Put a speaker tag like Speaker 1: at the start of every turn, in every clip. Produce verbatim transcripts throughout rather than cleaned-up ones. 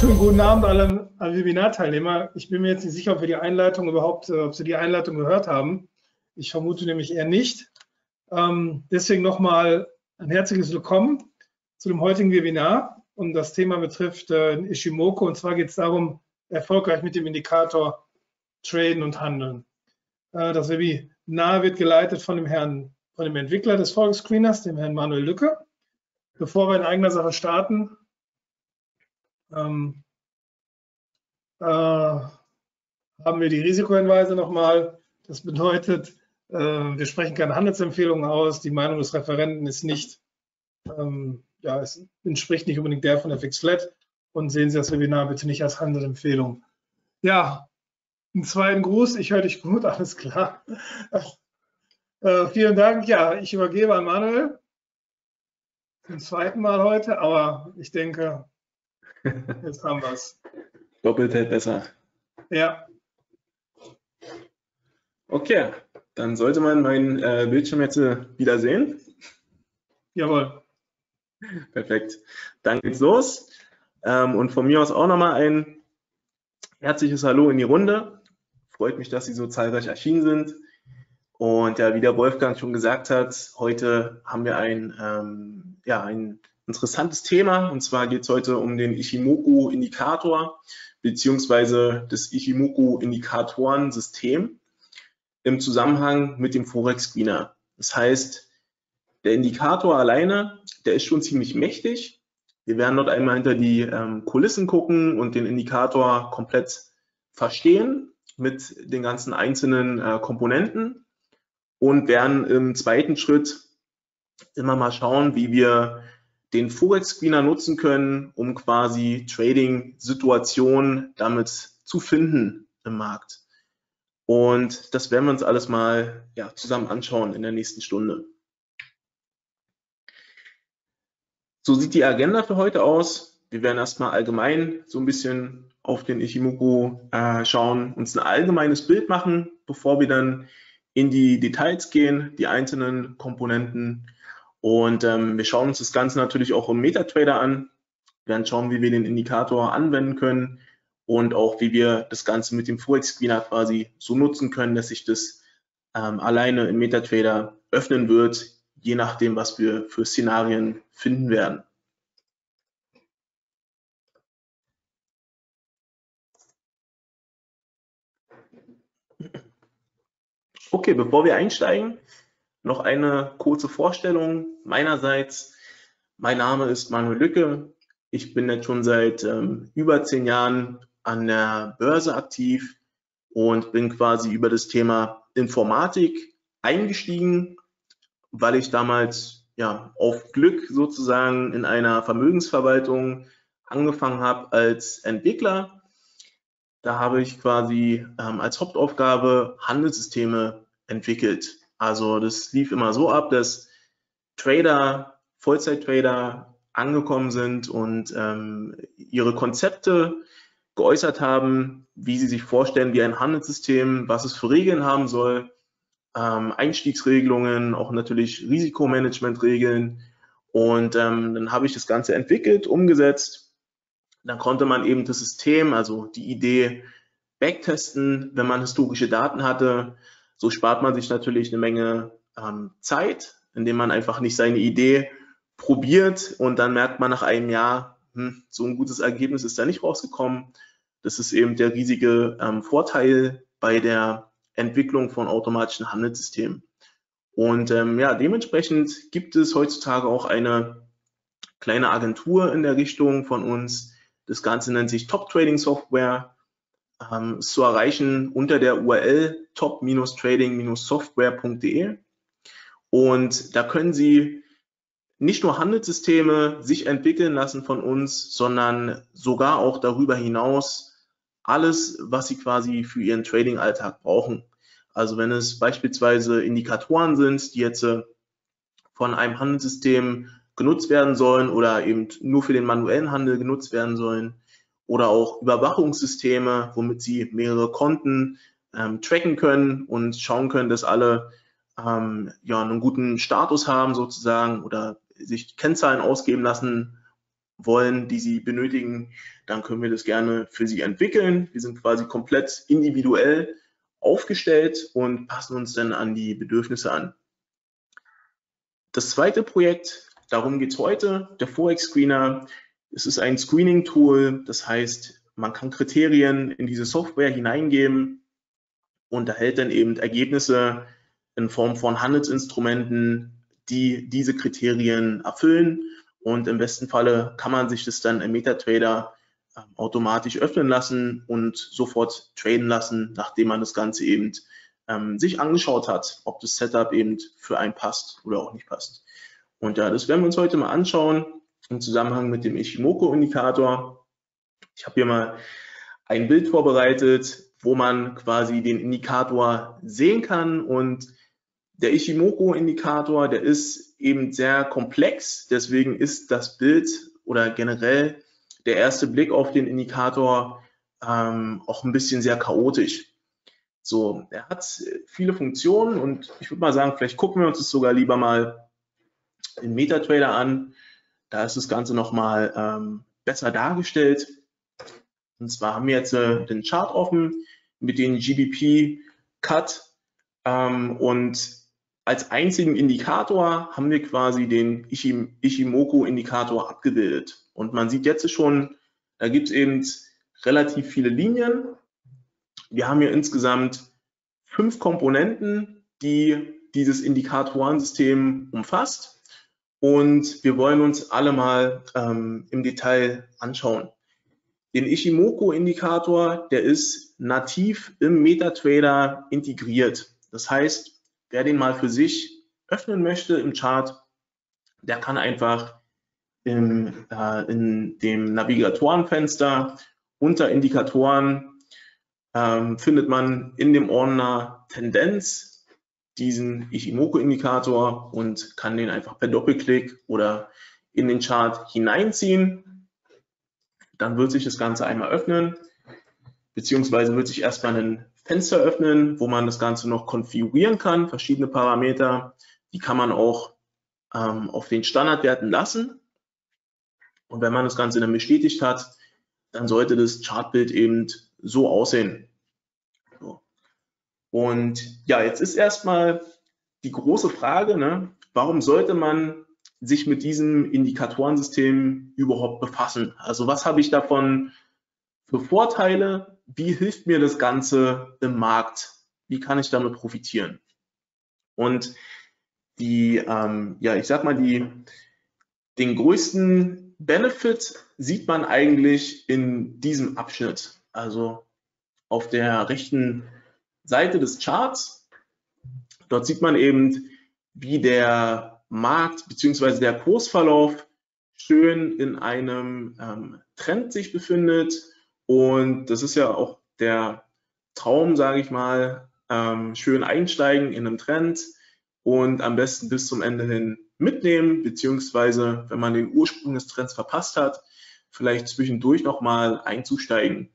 Speaker 1: Schönen guten Abend alle, alle Webinarteilnehmer. Ich bin mir jetzt nicht sicher, ob wir die Einleitung überhaupt, äh, ob Sie die Einleitung gehört haben. Ich vermute nämlich eher nicht. Ähm, deswegen nochmal ein herzliches Willkommen zu dem heutigen Webinar. Und das Thema betrifft äh, Ishimoku. Und zwar geht es darum, erfolgreich mit dem Indikator traden und handeln. Äh, das Webinar wird geleitet von dem Herrn, von dem Entwickler des Forex-Screeners, dem Herrn Manuel Lücke. Bevor wir in eigener Sache starten, ähm, äh, haben wir die Risikohinweise nochmal. Das bedeutet, äh, wir sprechen keine Handelsempfehlungen aus. Die Meinung des Referenten ist nicht, ähm, ja, es entspricht nicht unbedingt der von F X Flat. Und sehen Sie das Webinar bitte nicht als Handelsempfehlung. Ja, einen zweiten Gruß. Ich höre dich gut, alles klar. äh, vielen Dank. Ja, ich übergebe an Manuel. Zum zweiten Mal heute, aber ich denke, jetzt haben wir es.
Speaker 2: Doppelt hält besser.
Speaker 1: Ja.
Speaker 2: Okay, dann sollte man meinen äh, Bildschirm jetzt wieder sehen.
Speaker 1: Jawohl.
Speaker 2: Perfekt. Dann geht's los. Ähm, und von mir aus auch nochmal ein herzliches Hallo in die Runde. Freut mich, dass Sie so zahlreich erschienen sind. Und ja, wie der Wolfgang schon gesagt hat, heute haben wir ein, ähm, ja, ein interessantes Thema. Und zwar geht es heute um den Ishimoku-Indikator beziehungsweise das Ishimoku-Indikatoren-System im Zusammenhang mit dem Forex-Screener. Das heißt, der Indikator alleine, der ist schon ziemlich mächtig. Wir werden dort einmal hinter die ähm, Kulissen gucken und den Indikator komplett verstehen mit den ganzen einzelnen äh, Komponenten und werden im zweiten Schritt immer mal schauen, wie wir den Forex-Screener nutzen können, um quasi Trading-Situationen damit zu finden im Markt. Und das werden wir uns alles mal ja, zusammen anschauen in der nächsten Stunde. So sieht die Agenda für heute aus. Wir werden erstmal allgemein so ein bisschen auf den Ishimoku äh, schauen, uns ein allgemeines Bild machen, bevor wir dann in die Details gehen, die einzelnen Komponenten. Und ähm, wir schauen uns das Ganze natürlich auch im MetaTrader an. Wir werden schauen, wie wir den Indikator anwenden können und auch, wie wir das Ganze mit dem Forex-Screener quasi so nutzen können, dass sich das ähm, alleine im MetaTrader öffnen wird, je nachdem, was wir für Szenarien finden werden. Okay, bevor wir einsteigen, noch eine kurze Vorstellung meinerseits. Mein Name ist Manuel Lücke. Ich bin jetzt schon seit ähm, über zehn Jahren an der Börse aktiv und bin quasi über das Thema Informatik eingestiegen, weil ich damals ja auf Glück sozusagen in einer Vermögensverwaltung angefangen habe als Entwickler. Da habe ich quasi ähm, als Hauptaufgabe Handelssysteme entwickelt. Also das lief immer so ab, dass Trader, Vollzeit-Trader angekommen sind und ähm, ihre Konzepte geäußert haben, wie sie sich vorstellen, wie ein Handelssystem, was es für Regeln haben soll, ähm, Einstiegsregelungen, auch natürlich Risikomanagementregeln. Und ähm, dann habe ich das Ganze entwickelt, umgesetzt. Dann konnte man eben das System, also die Idee, backtesten, wenn man historische Daten hatte. So spart man sich natürlich eine Menge ähm, Zeit, indem man einfach nicht seine Idee probiert und dann merkt man nach einem Jahr, hm, so ein gutes Ergebnis ist da nicht rausgekommen. Das ist eben der riesige ähm, Vorteil bei der Entwicklung von automatischen Handelssystemen. Und ähm, ja, dementsprechend gibt es heutzutage auch eine kleine Agentur in der Richtung von uns. Das Ganze nennt sich Top Trading Software. Ähm, ist zu erreichen unter der U R L top Trading Software punkt de. Und da können Sie nicht nur Handelssysteme sich entwickeln lassen von uns, sondern sogar auch darüber hinaus alles, was Sie quasi für Ihren Trading-Alltag brauchen. Also wenn es beispielsweise Indikatoren sind, die jetzt von einem Handelssystem genutzt werden sollen oder eben nur für den manuellen Handel genutzt werden sollen, oder auch Überwachungssysteme, womit Sie mehrere Konten ähm, tracken können und schauen können, dass alle ähm, ja, einen guten Status haben sozusagen oder sich Kennzahlen ausgeben lassen wollen, die Sie benötigen, dann können wir das gerne für Sie entwickeln. Wir sind quasi komplett individuell aufgestellt und passen uns dann an die Bedürfnisse an. Das zweite Projekt, darum geht es heute, der Forex Screener. Es ist ein Screening-Tool, das heißt, man kann Kriterien in diese Software hineingeben und erhält dann eben Ergebnisse in Form von Handelsinstrumenten, die diese Kriterien erfüllen. Und im besten Falle kann man sich das dann im MetaTrader äh, automatisch öffnen lassen und sofort traden lassen, nachdem man das Ganze eben ähm, sich angeschaut hat, ob das Setup eben für einen passt oder auch nicht passt. Und ja, das werden wir uns heute mal anschauen im Zusammenhang mit dem Ichimoku-Indikator. Ich habe hier mal ein Bild vorbereitet, wo man quasi den Indikator sehen kann, und der Ichimoku-Indikator, der ist eben sehr komplex, deswegen ist das Bild oder generell der erste Blick auf den Indikator ähm, auch ein bisschen sehr chaotisch. So, er hat viele Funktionen und ich würde mal sagen, vielleicht gucken wir uns das sogar lieber mal in MetaTrader an. Da ist das Ganze nochmal ähm, besser dargestellt. Und zwar haben wir jetzt äh, den Chart offen mit den G B P-Cut ähm, und als einzigen Indikator haben wir quasi den Ichimoku-Indikator abgebildet. Und man sieht jetzt schon, da gibt es eben relativ viele Linien. Wir haben hier insgesamt fünf Komponenten, die dieses Indikatorensystem umfasst. Und wir wollen uns alle mal ähm, im Detail anschauen. Den Ichimoku-Indikator, der ist nativ im MetaTrader integriert. Das heißt, wer den mal für sich öffnen möchte im Chart, der kann einfach im, äh, in dem Navigatorenfenster unter Indikatoren ähm, findet man in dem Ordner Tendenz diesen Ichimoku-Indikator und kann den einfach per Doppelklick oder in den Chart hineinziehen. Dann wird sich das Ganze einmal öffnen, beziehungsweise wird sich erstmal ein Fenster öffnen, wo man das Ganze noch konfigurieren kann, verschiedene Parameter. Die kann man auch ähm, auf den Standardwerten lassen. Und wenn man das Ganze dann bestätigt hat, dann sollte das Chartbild eben so aussehen. So. Und ja, jetzt ist erstmal die große Frage, ne, warum sollte man sich mit diesem Indikatorensystem überhaupt befassen? Also was habe ich davon für Vorteile? Wie hilft mir das Ganze im Markt? Wie kann ich damit profitieren? Und die, ähm, ja, ich sag mal, die, den größten Benefit sieht man eigentlich in diesem Abschnitt. Also auf der rechten Seite des Charts. Dort sieht man eben, wie der Markt bzw. der Kursverlauf schön in einem ähm, Trend sich befindet. Und das ist ja auch der Traum, sage ich mal, ähm, schön einsteigen in einem Trend und am besten bis zum Ende hin mitnehmen, beziehungsweise wenn man den Ursprung des Trends verpasst hat, vielleicht zwischendurch nochmal einzusteigen.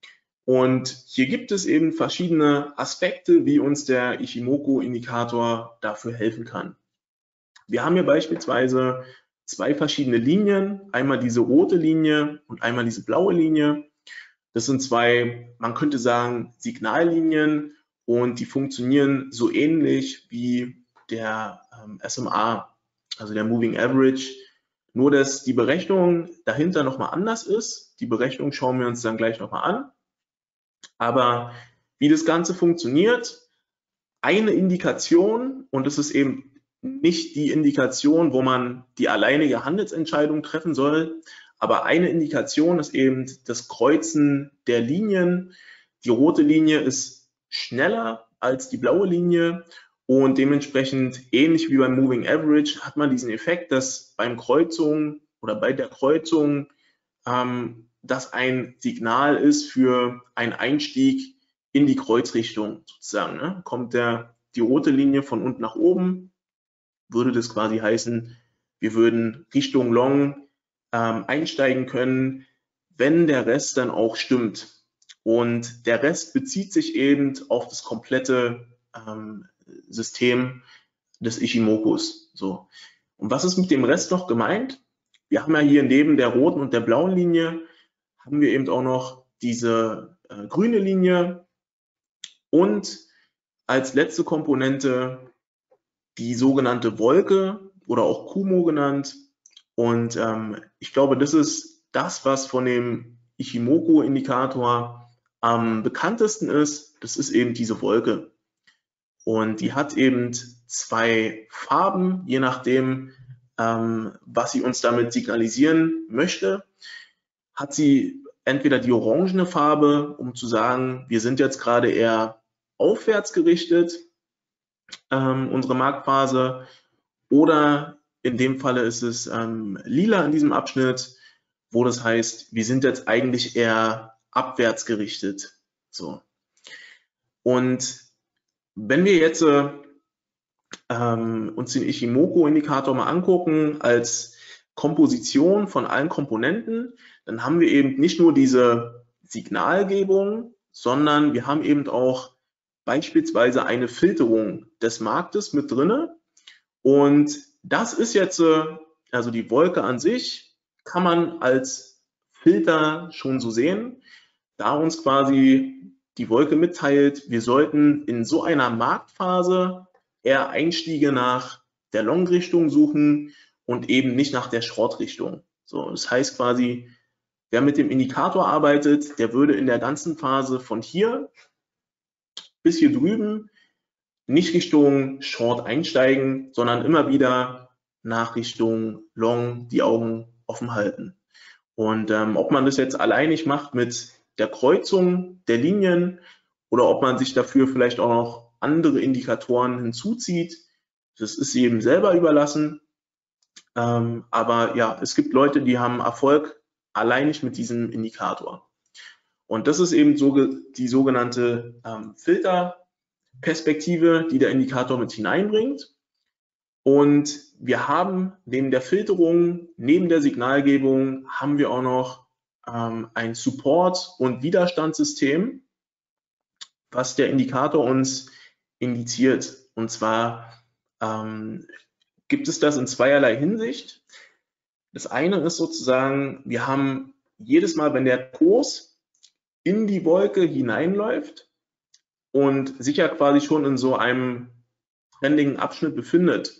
Speaker 2: Und hier gibt es eben verschiedene Aspekte, wie uns der Ichimoku-Indikator dafür helfen kann. Wir haben hier beispielsweise zwei verschiedene Linien, einmal diese rote Linie und einmal diese blaue Linie. Das sind zwei, man könnte sagen, Signallinien und die funktionieren so ähnlich wie der ähm, S M A, also der Moving Average, nur dass die Berechnung dahinter nochmal anders ist. Die Berechnung schauen wir uns dann gleich nochmal an. Aber wie das Ganze funktioniert, eine Indikation, und das ist eben nicht die Indikation, wo man die alleinige Handelsentscheidung treffen soll, aber eine Indikation ist eben das Kreuzen der Linien. Die rote Linie ist schneller als die blaue Linie und dementsprechend ähnlich wie beim Moving Average hat man diesen Effekt, dass beim Kreuzung oder bei der Kreuzung ähm, das ein Signal ist für einen Einstieg in die Kreuzrichtung sozusagen. Ne? Kommt der, die rote Linie von unten nach oben, würde das quasi heißen, wir würden Richtung Long ähm, einsteigen können, wenn der Rest dann auch stimmt. Und der Rest bezieht sich eben auf das komplette ähm, System des Ichimokus. So. Und was ist mit dem Rest noch gemeint? wir haben ja hier neben der roten und der blauen Linie, haben wir eben auch noch diese äh, grüne Linie und als letzte Komponente die sogenannte Wolke oder auch Kumo genannt. Und ähm, ich glaube, das ist das, was von dem Ichimoku-Indikator am bekanntesten ist. Das ist eben diese Wolke. Und die hat eben zwei Farben, je nachdem, ähm, was sie uns damit signalisieren möchte. Hat sie entweder die orangene Farbe, um zu sagen, wir sind jetzt gerade eher aufwärts gerichtet, ähm, unsere Marktphase, oder in dem Falle ist es ähm, lila in diesem Abschnitt, wo das heißt, wir sind jetzt eigentlich eher abwärts gerichtet. So. Und wenn wir jetzt äh, ähm, uns den Ichimoku-Indikator mal angucken als Komposition von allen Komponenten, dann haben wir eben nicht nur diese Signalgebung, sondern wir haben eben auch beispielsweise eine Filterung des Marktes mit drinne. Und das ist jetzt, also die Wolke an sich, kann man als Filter schon so sehen, da uns quasi die Wolke mitteilt, wir sollten in so einer Marktphase eher Einstiege nach der Long-Richtung suchen und eben nicht nach der Short-Richtung. So, das heißt quasi, wer mit dem Indikator arbeitet, der würde in der ganzen Phase von hier bis hier drüben nicht Richtung Short einsteigen, sondern immer wieder nach Richtung Long die Augen offen halten. Und ähm, ob man das jetzt alleinig macht mit der Kreuzung der Linien oder ob man sich dafür vielleicht auch noch andere Indikatoren hinzuzieht, das ist jedem selber überlassen. Ähm, aber ja, es gibt Leute, die haben Erfolg alleinig mit diesem Indikator. Und das ist eben so die sogenannte ähm, Filterperspektive, die der Indikator mit hineinbringt. Und wir haben neben der Filterung, neben der Signalgebung, haben wir auch noch ähm, ein Support- und Widerstandssystem, was der Indikator uns indiziert. Und zwar ähm, gibt es das in zweierlei Hinsicht. Das eine ist sozusagen, wir haben jedes Mal, wenn der Kurs in die Wolke hineinläuft und sich ja quasi schon in so einem trendigen Abschnitt befindet,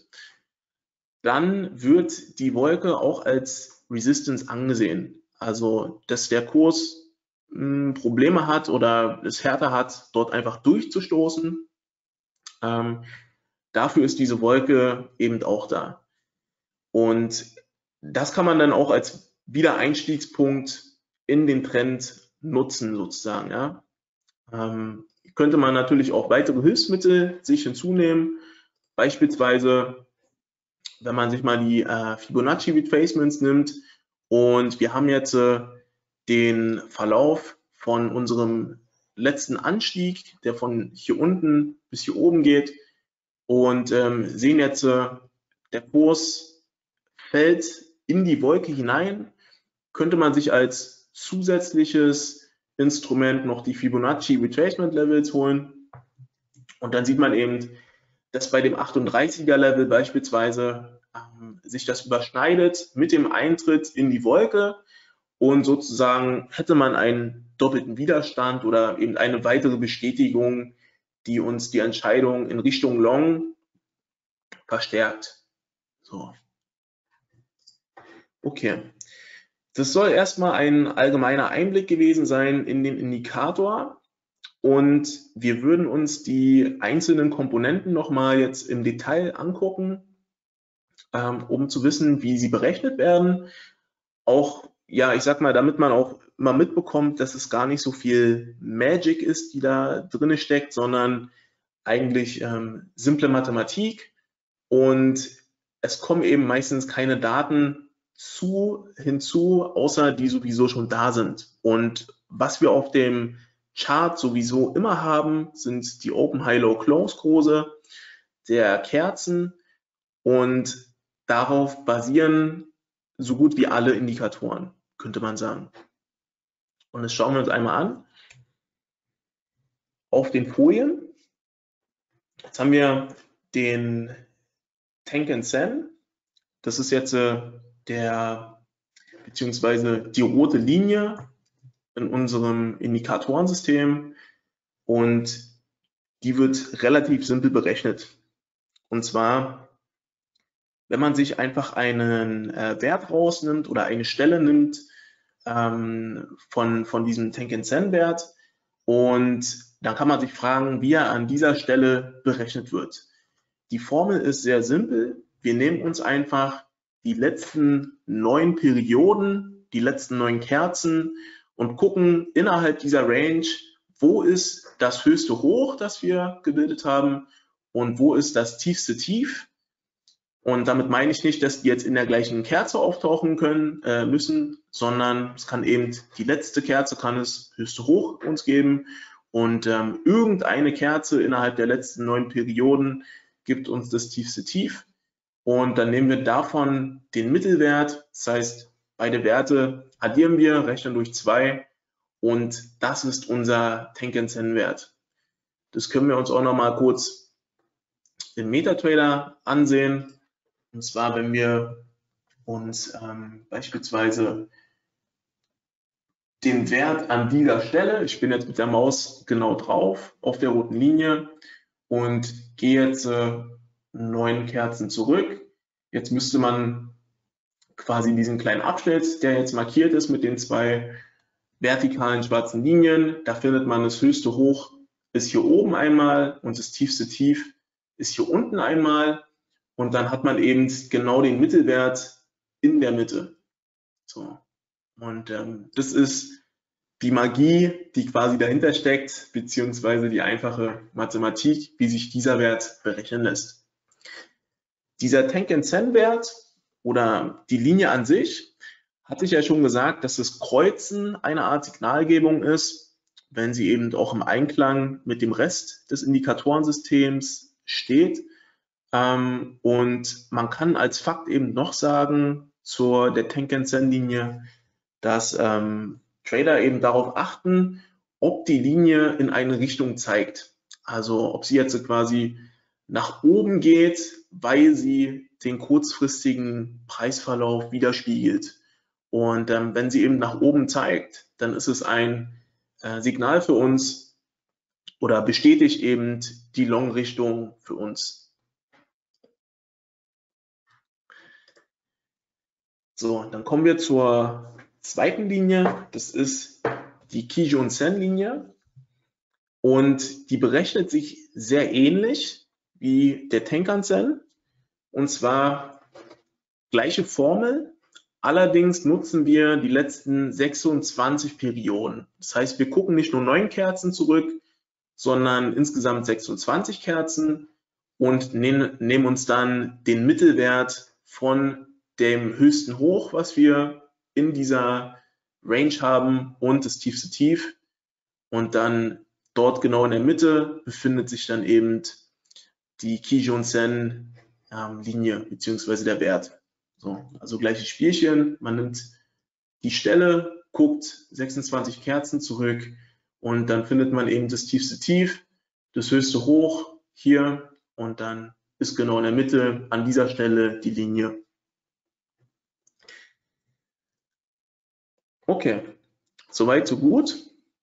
Speaker 2: dann wird die Wolke auch als Resistance angesehen. Also, dass der Kurs mh, Probleme hat oder es härter hat, dort einfach durchzustoßen. Ähm, dafür ist diese Wolke eben auch da. Und das kann man dann auch als Wiedereinstiegspunkt in den Trend nutzen, sozusagen. Ja. Ähm, könnte man natürlich auch weitere Hilfsmittel sich hinzunehmen, beispielsweise wenn man sich mal die äh, Fibonacci Retracements nimmt und wir haben jetzt äh, den Verlauf von unserem letzten Anstieg, der von hier unten bis hier oben geht, und ähm, sehen jetzt, äh, der Kurs fällt in die Wolke hinein, könnte man sich als zusätzliches Instrument noch die Fibonacci Retracement Levels holen und dann sieht man eben, dass bei dem achtunddreißiger Level beispielsweise ähm, sich das überschneidet mit dem Eintritt in die Wolke und sozusagen hätte man einen doppelten Widerstand oder eben eine weitere Bestätigung, die uns die Entscheidung in Richtung Long verstärkt. So. Okay. Das soll erstmal ein allgemeiner Einblick gewesen sein in den Indikator. Und wir würden uns die einzelnen Komponenten nochmal jetzt im Detail angucken, ähm, um zu wissen, wie sie berechnet werden. Auch, ja, ich sag mal, damit man auch mal mitbekommt, dass es gar nicht so viel Magic ist, die da drin steckt, sondern eigentlich ähm, simple Mathematik. Und es kommen eben meistens keine Daten zu, hinzu, außer die sowieso schon da sind. Und was wir auf dem Chart sowieso immer haben, sind die Open, High, Low, Close Kurse der Kerzen und darauf basieren so gut wie alle Indikatoren, könnte man sagen. Und das schauen wir uns einmal an. Auf den Folien, jetzt haben wir den Tenkan Sen, das ist jetzt äh, der beziehungsweise die rote Linie in unserem Indikatorensystem und die wird relativ simpel berechnet. Und zwar, wenn man sich einfach einen äh, Wert rausnimmt oder eine Stelle nimmt ähm, von, von diesem Tenkan-Sen-Wert und dann kann man sich fragen, wie er an dieser Stelle berechnet wird. Die Formel ist sehr simpel. Wir nehmen uns einfach die letzten neun Perioden, die letzten neun Kerzen und gucken innerhalb dieser Range, wo ist das höchste Hoch, das wir gebildet haben und wo ist das tiefste Tief. Und damit meine ich nicht, dass die jetzt in der gleichen Kerze auftauchen können äh, müssen, sondern es kann eben die letzte Kerze, kann es höchste Hoch uns geben und ähm, irgendeine Kerze innerhalb der letzten neun Perioden gibt uns das tiefste Tief. Und dann nehmen wir davon den Mittelwert, das heißt, beide Werte addieren wir, rechnen durch zwei und das ist unser Tenkan-Sen-Wert. Das können wir uns auch noch mal kurz im MetaTrader ansehen. Und zwar, wenn wir uns ähm, beispielsweise den Wert an dieser Stelle, ich bin jetzt mit der Maus genau drauf, auf der roten Linie und gehe jetzt äh, neun Kerzen zurück. Jetzt müsste man quasi diesen kleinen Abschnitt, der jetzt markiert ist mit den zwei vertikalen schwarzen Linien, da findet man das höchste Hoch ist hier oben einmal und das tiefste Tief ist hier unten einmal. Und dann hat man eben genau den Mittelwert in der Mitte. So. Und ähm, das ist die Magie, die quasi dahinter steckt, beziehungsweise die einfache Mathematik, wie sich dieser Wert berechnen lässt. Dieser Tenkan-Sen-Wert oder die Linie an sich, hatte ich ja schon gesagt, dass das Kreuzen eine Art Signalgebung ist, wenn sie eben auch im Einklang mit dem Rest des Indikatorensystems steht. Ähm, und man kann als Fakt eben noch sagen zur der Tenkan-Sen-Linie, dass ähm, Trader eben darauf achten, ob die Linie in eine Richtung zeigt. Also ob sie jetzt quasi nach oben geht, weil sie den kurzfristigen Preisverlauf widerspiegelt. Und ähm, wenn sie eben nach oben zeigt, dann ist es ein äh, Signal für uns oder bestätigt eben die Long-Richtung für uns. So, dann kommen wir zur zweiten Linie. Das ist die Kijun-Sen-Linie und die berechnet sich sehr ähnlich wie der Tenkan-Sen und zwar gleiche Formel. Allerdings nutzen wir die letzten sechsundzwanzig Perioden. Das heißt, wir gucken nicht nur neun Kerzen zurück, sondern insgesamt sechsundzwanzig Kerzen und nehmen, nehmen uns dann den Mittelwert von dem höchsten Hoch, was wir in dieser Range haben und das tiefste Tief. Und dann dort genau in der Mitte befindet sich dann eben die Kijun-Sen-Linie bzw. der Wert. So, also gleiches Spielchen, man nimmt die Stelle, guckt sechsundzwanzig Kerzen zurück und dann findet man eben das tiefste Tief, das höchste Hoch hier und dann ist genau in der Mitte an dieser Stelle die Linie. Okay, soweit so gut.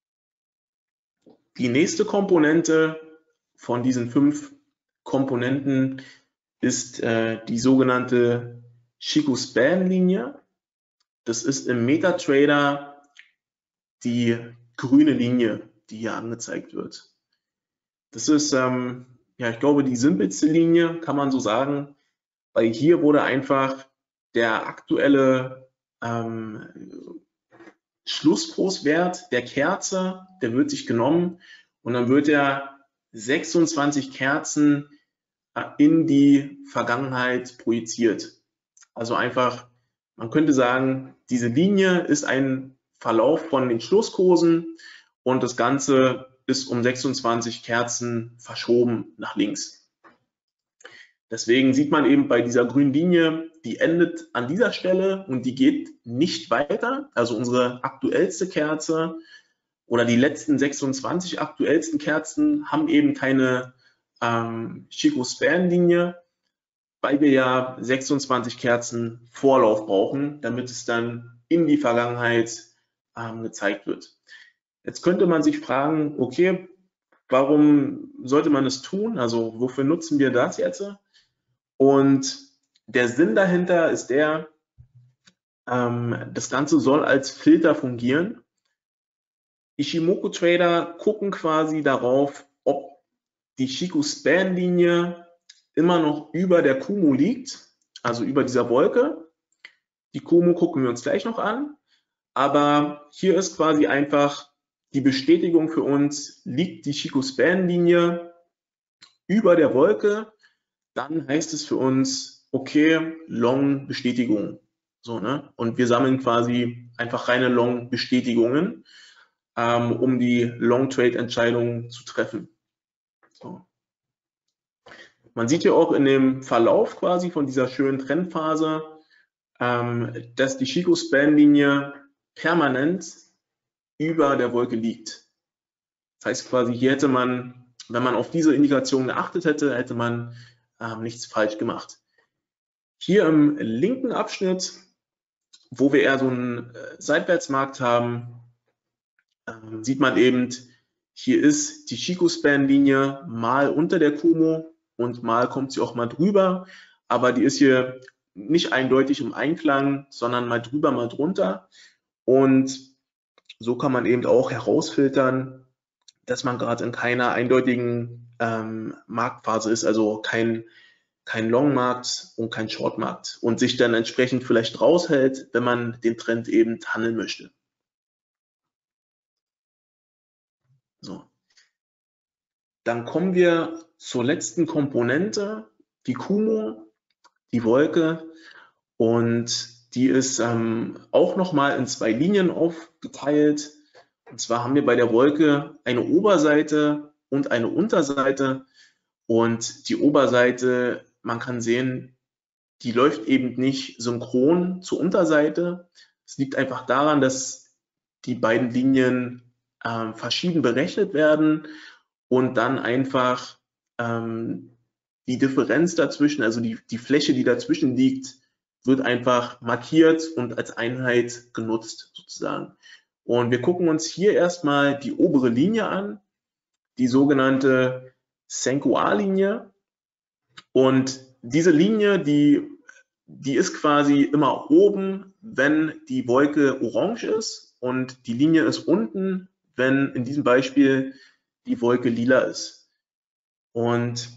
Speaker 2: Die nächste Komponente von diesen fünf Komponenten ist äh, die sogenannte Chikou-Span-Linie. Das ist im MetaTrader die grüne Linie, die hier angezeigt wird. Das ist, ähm, ja, ich glaube, die simpelste Linie, kann man so sagen, weil hier wurde einfach der aktuelle ähm, Schlusskurswert der Kerze, der wird sich genommen und dann wird er sechsundzwanzig Kerzen in die Vergangenheit projiziert. Also einfach, man könnte sagen, diese Linie ist ein Verlauf von den Schlusskursen und das Ganze ist um sechsundzwanzig Kerzen verschoben nach links. Deswegen sieht man eben bei dieser grünen Linie, die endet an dieser Stelle und die geht nicht weiter. Also unsere aktuellste Kerze oder die letzten sechsundzwanzig aktuellsten Kerzen haben eben keine ähm, Chikou-Span-Linie, weil wir ja sechsundzwanzig Kerzen Vorlauf brauchen, damit es dann in die Vergangenheit ähm, gezeigt wird. Jetzt könnte man sich fragen, okay, warum sollte man es tun? Also wofür nutzen wir das jetzt? Und der Sinn dahinter ist der, ähm, das Ganze soll als Filter fungieren. Ichimoku-Trader gucken quasi darauf, ob die Chikou-Span-Linie immer noch über der Kumo liegt, also über dieser Wolke. Die Kumo gucken wir uns gleich noch an, aber hier ist quasi einfach die Bestätigung für uns, liegt die Chikou-Span-Linie über der Wolke, dann heißt es für uns, okay, Long-Bestätigung. So, ne? Und wir sammeln quasi einfach reine Long-Bestätigungen, ähm, um die Long-Trade-Entscheidung zu treffen. So. Man sieht hier auch in dem Verlauf quasi von dieser schönen Trendphase, ähm, dass die Chikou-Span-Linie permanent über der Wolke liegt. Das heißt quasi, hier hätte man, wenn man auf diese Indikation geachtet hätte, hätte man ähm, nichts falsch gemacht. Hier im linken Abschnitt, wo wir eher so einen äh, Seitwärtsmarkt haben, ähm, sieht man eben, hier ist die Chikou-Span-Linie mal unter der Kumo und mal kommt sie auch mal drüber, aber die ist hier nicht eindeutig im Einklang, sondern mal drüber, mal drunter. Und so kann man eben auch herausfiltern, dass man gerade in keiner eindeutigen ähm, Marktphase ist, also kein, kein Long-Markt und kein Short-Markt und sich dann entsprechend vielleicht raushält, wenn man den Trend eben handeln möchte. So. Dann kommen wir zur letzten Komponente, die Kumo, die Wolke, und die ist ähm, auch nochmal in zwei Linien aufgeteilt. Und zwar haben wir bei der Wolke eine Oberseite und eine Unterseite. Und die Oberseite, man kann sehen, die läuft eben nicht synchron zur Unterseite. Es liegt einfach daran, dass die beiden Linien äh, verschieden berechnet werden und dann einfach ähm, die Differenz dazwischen, also die, die Fläche, die dazwischen liegt, wird einfach markiert und als Einheit genutzt sozusagen. Und wir gucken uns hier erstmal die obere Linie an, die sogenannte Senkou-A-Linie. Und diese Linie, die, die ist quasi immer oben, wenn die Wolke orange ist, und die Linie ist unten, wenn in diesem Beispiel die Wolke lila ist. Und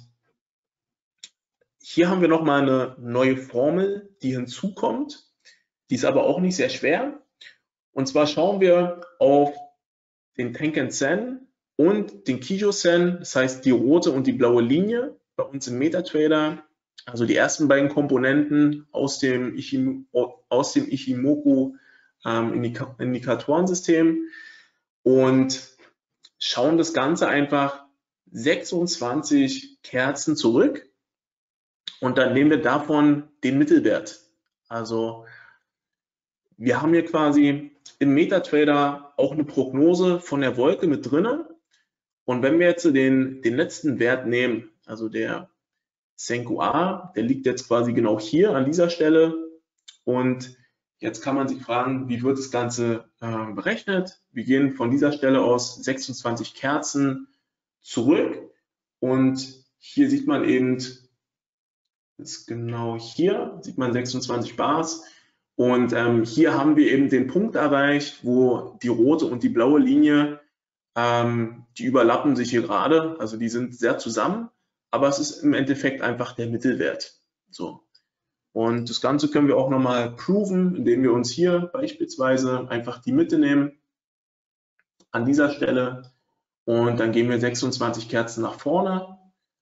Speaker 2: hier haben wir nochmal eine neue Formel, die hinzukommt. Die ist aber auch nicht sehr schwer. Und zwar schauen wir auf den Tenkan-Sen und den Kijō-Sen, das heißt die rote und die blaue Linie bei uns im MetaTrader, also die ersten beiden Komponenten aus dem, Ichim, aus dem Ichimoku ähm, Indikatorensystem, und schauen das Ganze einfach sechsundzwanzig Kerzen zurück. Und dann nehmen wir davon den Mittelwert. Also wir haben hier quasi im MetaTrader auch eine Prognose von der Wolke mit drin. Und wenn wir jetzt den, den letzten Wert nehmen, also der Senkou-A, der liegt jetzt quasi genau hier an dieser Stelle. Und jetzt kann man sich fragen, wie wird das Ganze äh, berechnet? Wir gehen von dieser Stelle aus sechsundzwanzig Kerzen zurück. Und hier sieht man eben, ist genau hier, sieht man sechsundzwanzig Bars. Und ähm, hier haben wir eben den Punkt erreicht, wo die rote und die blaue Linie, ähm, die überlappen sich hier gerade, also die sind sehr zusammen, aber es ist im Endeffekt einfach der Mittelwert. So. Und das Ganze können wir auch nochmal proven, indem wir uns hier beispielsweise einfach die Mitte nehmen, an dieser Stelle, und dann gehen wir sechsundzwanzig Kerzen nach vorne.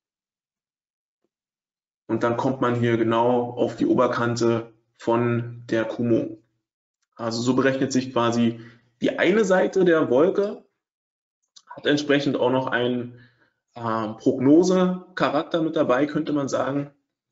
Speaker 2: Und dann kommt man hier genau auf die Oberkante von der Kumo. Also so berechnet sich quasi die eine Seite der Wolke, hat entsprechend auch noch einen äh, Prognosecharakter mit dabei, könnte man sagen.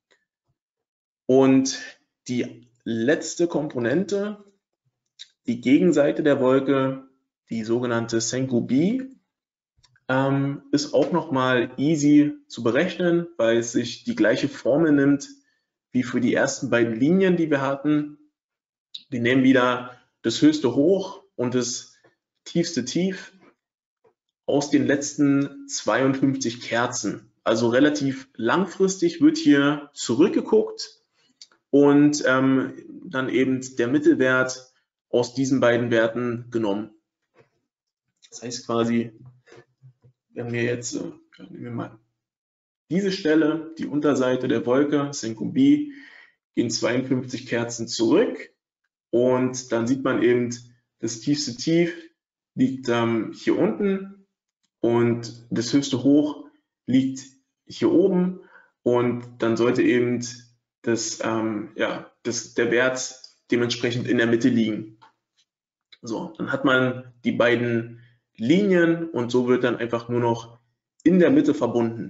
Speaker 2: Und die letzte Komponente, die Gegenseite der Wolke, die sogenannte Senkou-B, Ähm, ist auch nochmal easy zu berechnen, weil es sich die gleiche Formel nimmt wie für die ersten beiden Linien, die wir hatten. Wir nehmen wieder das höchste Hoch und das tiefste Tief aus den letzten zweiundfünfzig Kerzen. Also relativ langfristig wird hier zurückgeguckt und ähm, dann eben der Mittelwert aus diesen beiden Werten genommen. Das heißt quasi, wenn wir jetzt, nehmen wir mal diese Stelle, die Unterseite der Wolke, Senko B, gehen zweiundfünfzig Kerzen zurück und dann sieht man eben, das tiefste Tief liegt ähm, hier unten und das höchste Hoch liegt hier oben und dann sollte eben das, ähm, ja, das, der Wert dementsprechend in der Mitte liegen. So, dann hat man die beiden Linien und so wird dann einfach nur noch in der Mitte verbunden.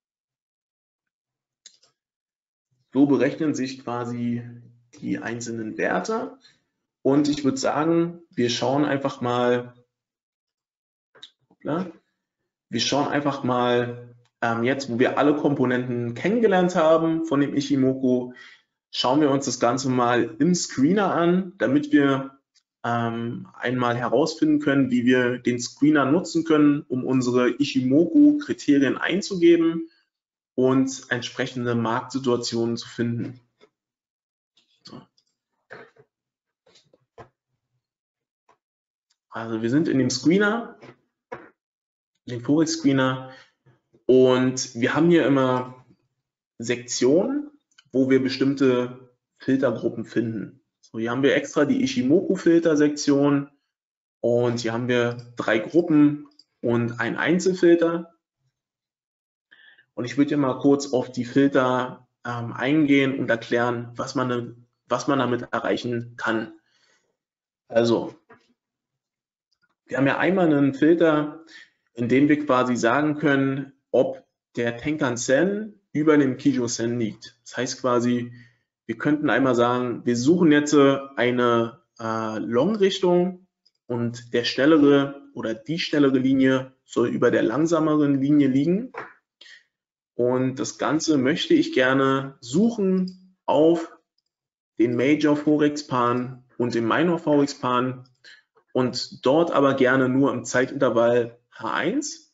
Speaker 2: So berechnen sich quasi die einzelnen Werte und ich würde sagen, wir schauen einfach mal, wir schauen einfach mal ähm, jetzt, wo wir alle Komponenten kennengelernt haben von dem Ichimoku, schauen wir uns das Ganze mal im Screener an, damit wir ähm, einmal herausfinden können, wie wir den Screener nutzen können, um unsere Ichimoku-Kriterien einzugeben und entsprechende Marktsituationen zu finden. So. Also wir sind in dem Screener, den Forex Screener, und wir haben hier immer Sektionen, wo wir bestimmte Filtergruppen finden. So, hier haben wir extra die Ichimoku-Filter-Sektion und hier haben wir drei Gruppen und einen Einzelfilter. Und ich würde hier mal kurz auf die Filter ähm, eingehen und erklären, was man, was man damit erreichen kann. Also, wir haben ja einmal einen Filter, in dem wir quasi sagen können, ob der Tenkan-Sen über dem Kijō-Sen liegt. Das heißt quasi, wir könnten einmal sagen, wir suchen jetzt eine äh, Long-Richtung und der schnellere oder die schnellere Linie soll über der langsameren Linie liegen. Und das Ganze möchte ich gerne suchen auf den Major Forex-Paaren und den Minor Forex-Paaren und dort aber gerne nur im Zeitintervall H eins.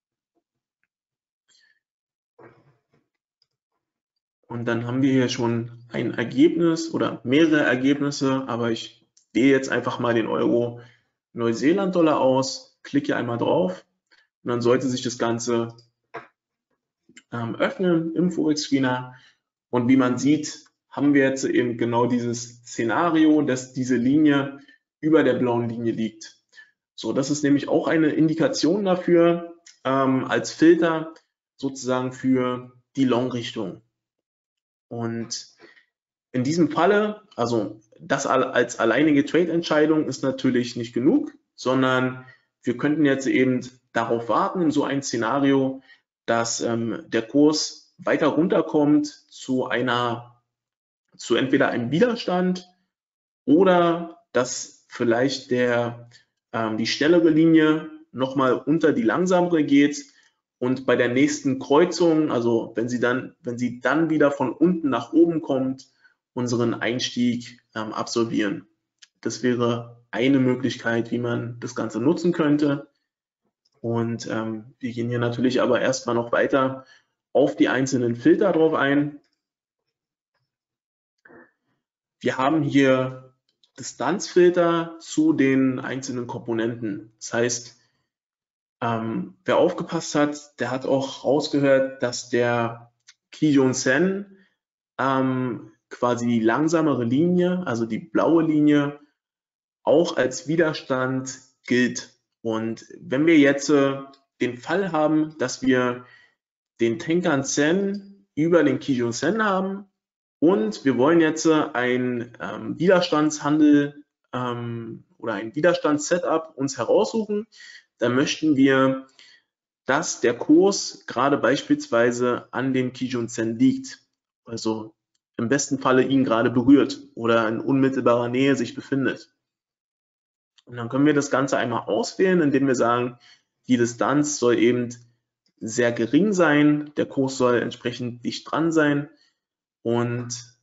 Speaker 2: Und dann haben wir hier schon ein Ergebnis oder mehrere Ergebnisse, aber ich wähle jetzt einfach mal den Euro Neuseeland-Dollar aus, klicke einmal drauf und dann sollte sich das Ganze ähm, öffnen im Forex Screener. Und wie man sieht, haben wir jetzt eben genau dieses Szenario, dass diese Linie über der blauen Linie liegt. So, das ist nämlich auch eine Indikation dafür, ähm, als Filter sozusagen für die Long-Richtung. Und in diesem Falle, also das als alleinige Trade-Entscheidung ist natürlich nicht genug, sondern wir könnten jetzt eben darauf warten, in so ein Szenario, dass ähm, der Kurs weiter runterkommt zu einer, zu entweder einem Widerstand oder dass vielleicht der, ähm, die schnellere Linie nochmal unter die langsamere geht und bei der nächsten Kreuzung, also wenn sie dann, wenn sie dann wieder von unten nach oben kommt, unseren Einstieg ähm, absolvieren. Das wäre eine Möglichkeit, wie man das Ganze nutzen könnte. Und ähm, wir gehen hier natürlich aber erstmal noch weiter auf die einzelnen Filter drauf ein. Wir haben hier Distanzfilter zu den einzelnen Komponenten. Das heißt, ähm, wer aufgepasst hat, der hat auch rausgehört, dass der Kijō-Sen ähm, quasi die langsamere Linie, also die blaue Linie, auch als Widerstand gilt. Und wenn wir jetzt äh, den Fall haben, dass wir den Tenkan-Sen über den Kijō-Sen haben und wir wollen jetzt äh, ein ähm, Widerstandshandel ähm, oder ein Widerstandssetup uns heraussuchen, dann möchten wir, dass der Kurs gerade beispielsweise an dem Kijō-Sen liegt. Also im besten Falle ihn gerade berührt oder in unmittelbarer Nähe sich befindet. Und dann können wir das Ganze einmal auswählen, indem wir sagen, die Distanz soll eben sehr gering sein, der Kurs soll entsprechend dicht dran sein und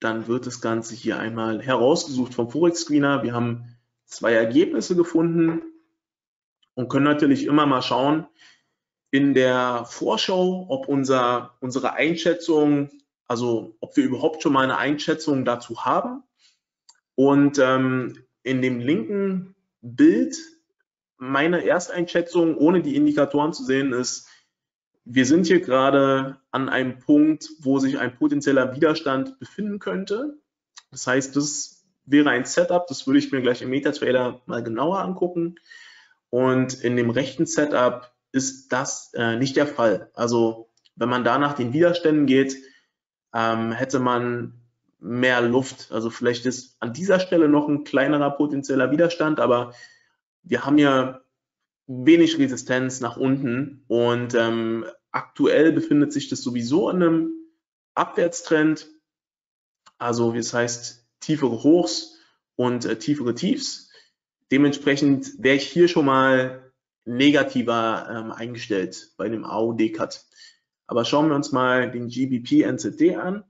Speaker 2: dann wird das Ganze hier einmal herausgesucht vom Forex Screener. Wir haben zwei Ergebnisse gefunden und können natürlich immer mal schauen in der Vorschau, ob unser, unsere Einschätzung, also ob wir überhaupt schon mal eine Einschätzung dazu haben. Und ähm, in dem linken Bild meine Ersteinschätzung, ohne die Indikatoren zu sehen, ist, wir sind hier gerade an einem Punkt, wo sich ein potenzieller Widerstand befinden könnte. Das heißt, das wäre ein Setup, das würde ich mir gleich im MetaTrader mal genauer angucken. Und in dem rechten Setup ist das äh, nicht der Fall. Also wenn man da nach den Widerständen geht, ähm, hätte man mehr Luft. Also vielleicht ist an dieser Stelle noch ein kleinerer potenzieller Widerstand, aber wir haben ja wenig Resistenz nach unten und ähm, aktuell befindet sich das sowieso in einem Abwärtstrend, also das heißt tiefere Hochs und äh, tiefere Tiefs. Dementsprechend wäre ich hier schon mal negativer ähm, eingestellt bei dem A U D-Cut. Aber schauen wir uns mal den G B P N Z D an.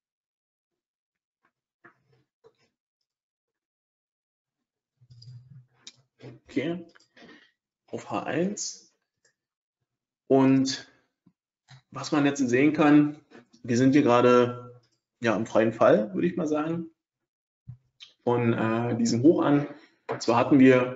Speaker 2: Okay, auf H eins. Und was man jetzt sehen kann, wir sind hier gerade ja, im freien Fall, würde ich mal sagen, von äh, diesem Hoch an. Und zwar hatten wir,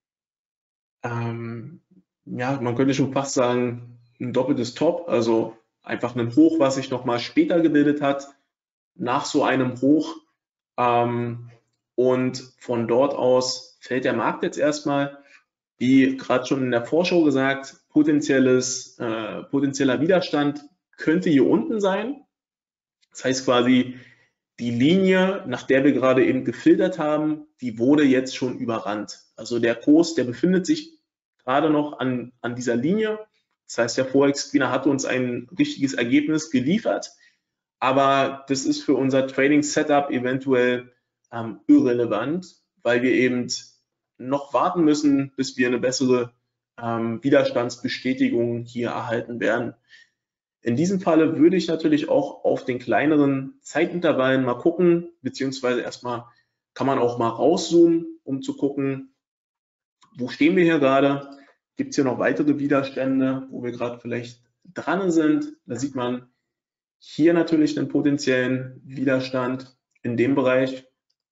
Speaker 2: ähm, ja, man könnte schon fast sagen, ein doppeltes Top, also einfach ein Hoch, was sich nochmal später gebildet hat, nach so einem Hoch. Ähm, und von dort aus fällt der Markt jetzt erstmal, wie gerade schon in der Vorschau gesagt, potenzielles, äh, potenzieller Widerstand könnte hier unten sein. Das heißt quasi, die Linie, nach der wir gerade eben gefiltert haben, die wurde jetzt schon überrannt. Also der Kurs, der befindet sich gerade noch an, an dieser Linie. Das heißt, der Forex Screener hat uns ein richtiges Ergebnis geliefert, aber das ist für unser Trading Setup eventuell ähm, irrelevant, weil wir eben noch warten müssen, bis wir eine bessere ähm, Widerstandsbestätigung hier erhalten werden. In diesem Falle würde ich natürlich auch auf den kleineren Zeitintervallen mal gucken, beziehungsweise erstmal kann man auch mal rauszoomen, um zu gucken, wo stehen wir hier gerade. Gibt es hier noch weitere Widerstände, wo wir gerade vielleicht dran sind. Da sieht man hier natürlich den potenziellen Widerstand in dem Bereich.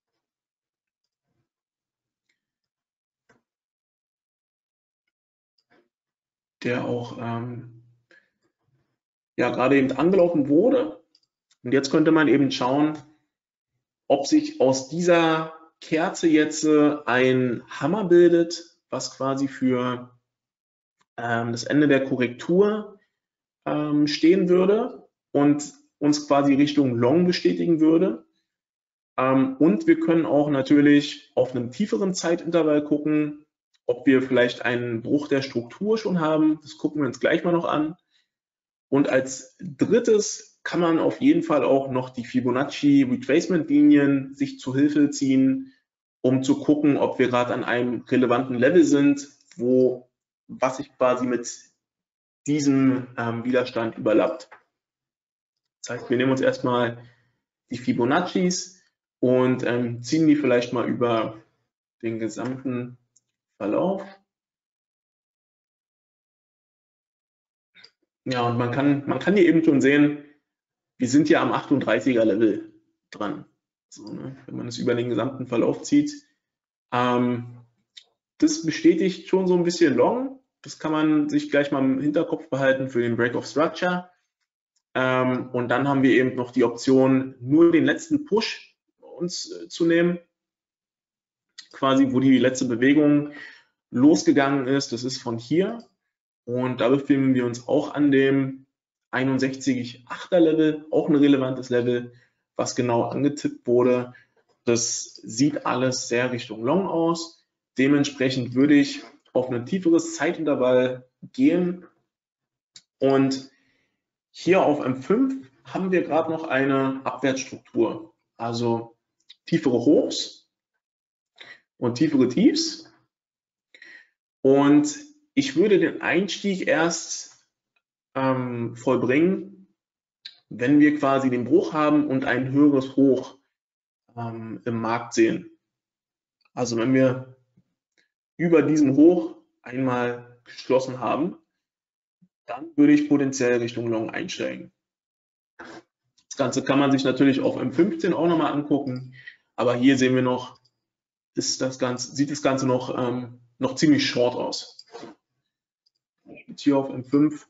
Speaker 2: Der auch ähm, ja gerade eben angelaufen wurde. Und jetzt könnte man eben schauen, ob sich aus dieser Kerze jetzt ein Hammer bildet, was quasi für ähm, das Ende der Korrektur ähm, stehen würde und uns quasi Richtung Long bestätigen würde. Ähm, und wir können auch natürlich auf einem tieferen Zeitintervall gucken, ob wir vielleicht einen Bruch der Struktur schon haben. Das gucken wir uns gleich mal noch an. Und als drittes kann man auf jeden Fall auch noch die Fibonacci Retracement Linien sich zu Hilfe ziehen, um zu gucken, ob wir gerade an einem relevanten Level sind, wo was sich quasi mit diesem ähm, Widerstand überlappt. Das heißt, wir nehmen uns erstmal die Fibonaccis und ähm, ziehen die vielleicht mal über den gesamten Verlauf. Ja, und man kann, man kann hier eben schon sehen, wir sind ja am achtunddreißiger Level dran. So, ne, wenn man es über den gesamten Verlauf zieht. Ähm, das bestätigt schon so ein bisschen Long. Das kann man sich gleich mal im Hinterkopf behalten für den Break of Structure. Ähm, und dann haben wir eben noch die Option, nur den letzten Push uns äh, zu nehmen. Quasi, wo die letzte Bewegung losgegangen ist. Das ist von hier. Und da befinden wir uns auch an dem einundsechzig Komma achter Level, auch ein relevantes Level, was genau angetippt wurde. Das sieht alles sehr Richtung Long aus. Dementsprechend würde ich auf ein tieferes Zeitintervall gehen. Und hier auf M fünf haben wir gerade noch eine Abwärtsstruktur, also tiefere Hochs und tiefere Tiefs. Und ich würde den Einstieg erst ähm, vollbringen, wenn wir quasi den Bruch haben und ein höheres Hoch ähm, im Markt sehen. Also wenn wir über diesem Hoch einmal geschlossen haben, dann würde ich potenziell Richtung Long einsteigen. Das Ganze kann man sich natürlich auf M fünfzehn auch nochmal angucken, aber hier sehen wir noch, ist das Ganze, sieht das Ganze noch, ähm, noch ziemlich short aus. Jetzt hier auf M fünf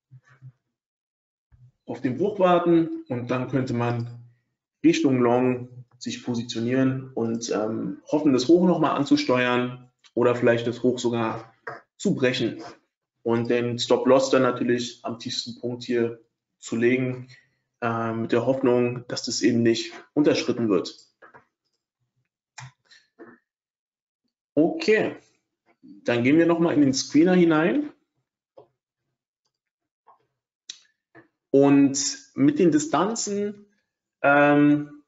Speaker 2: auf den Bruch warten und dann könnte man Richtung Long sich positionieren und ähm, hoffen, das Hoch nochmal anzusteuern oder vielleicht das Hoch sogar zu brechen und den Stop-Loss dann natürlich am tiefsten Punkt hier zu legen, äh, mit der Hoffnung, dass das eben nicht unterschritten wird. Okay, dann gehen wir nochmal in den Screener hinein. Und mit den Distanzen, ähm,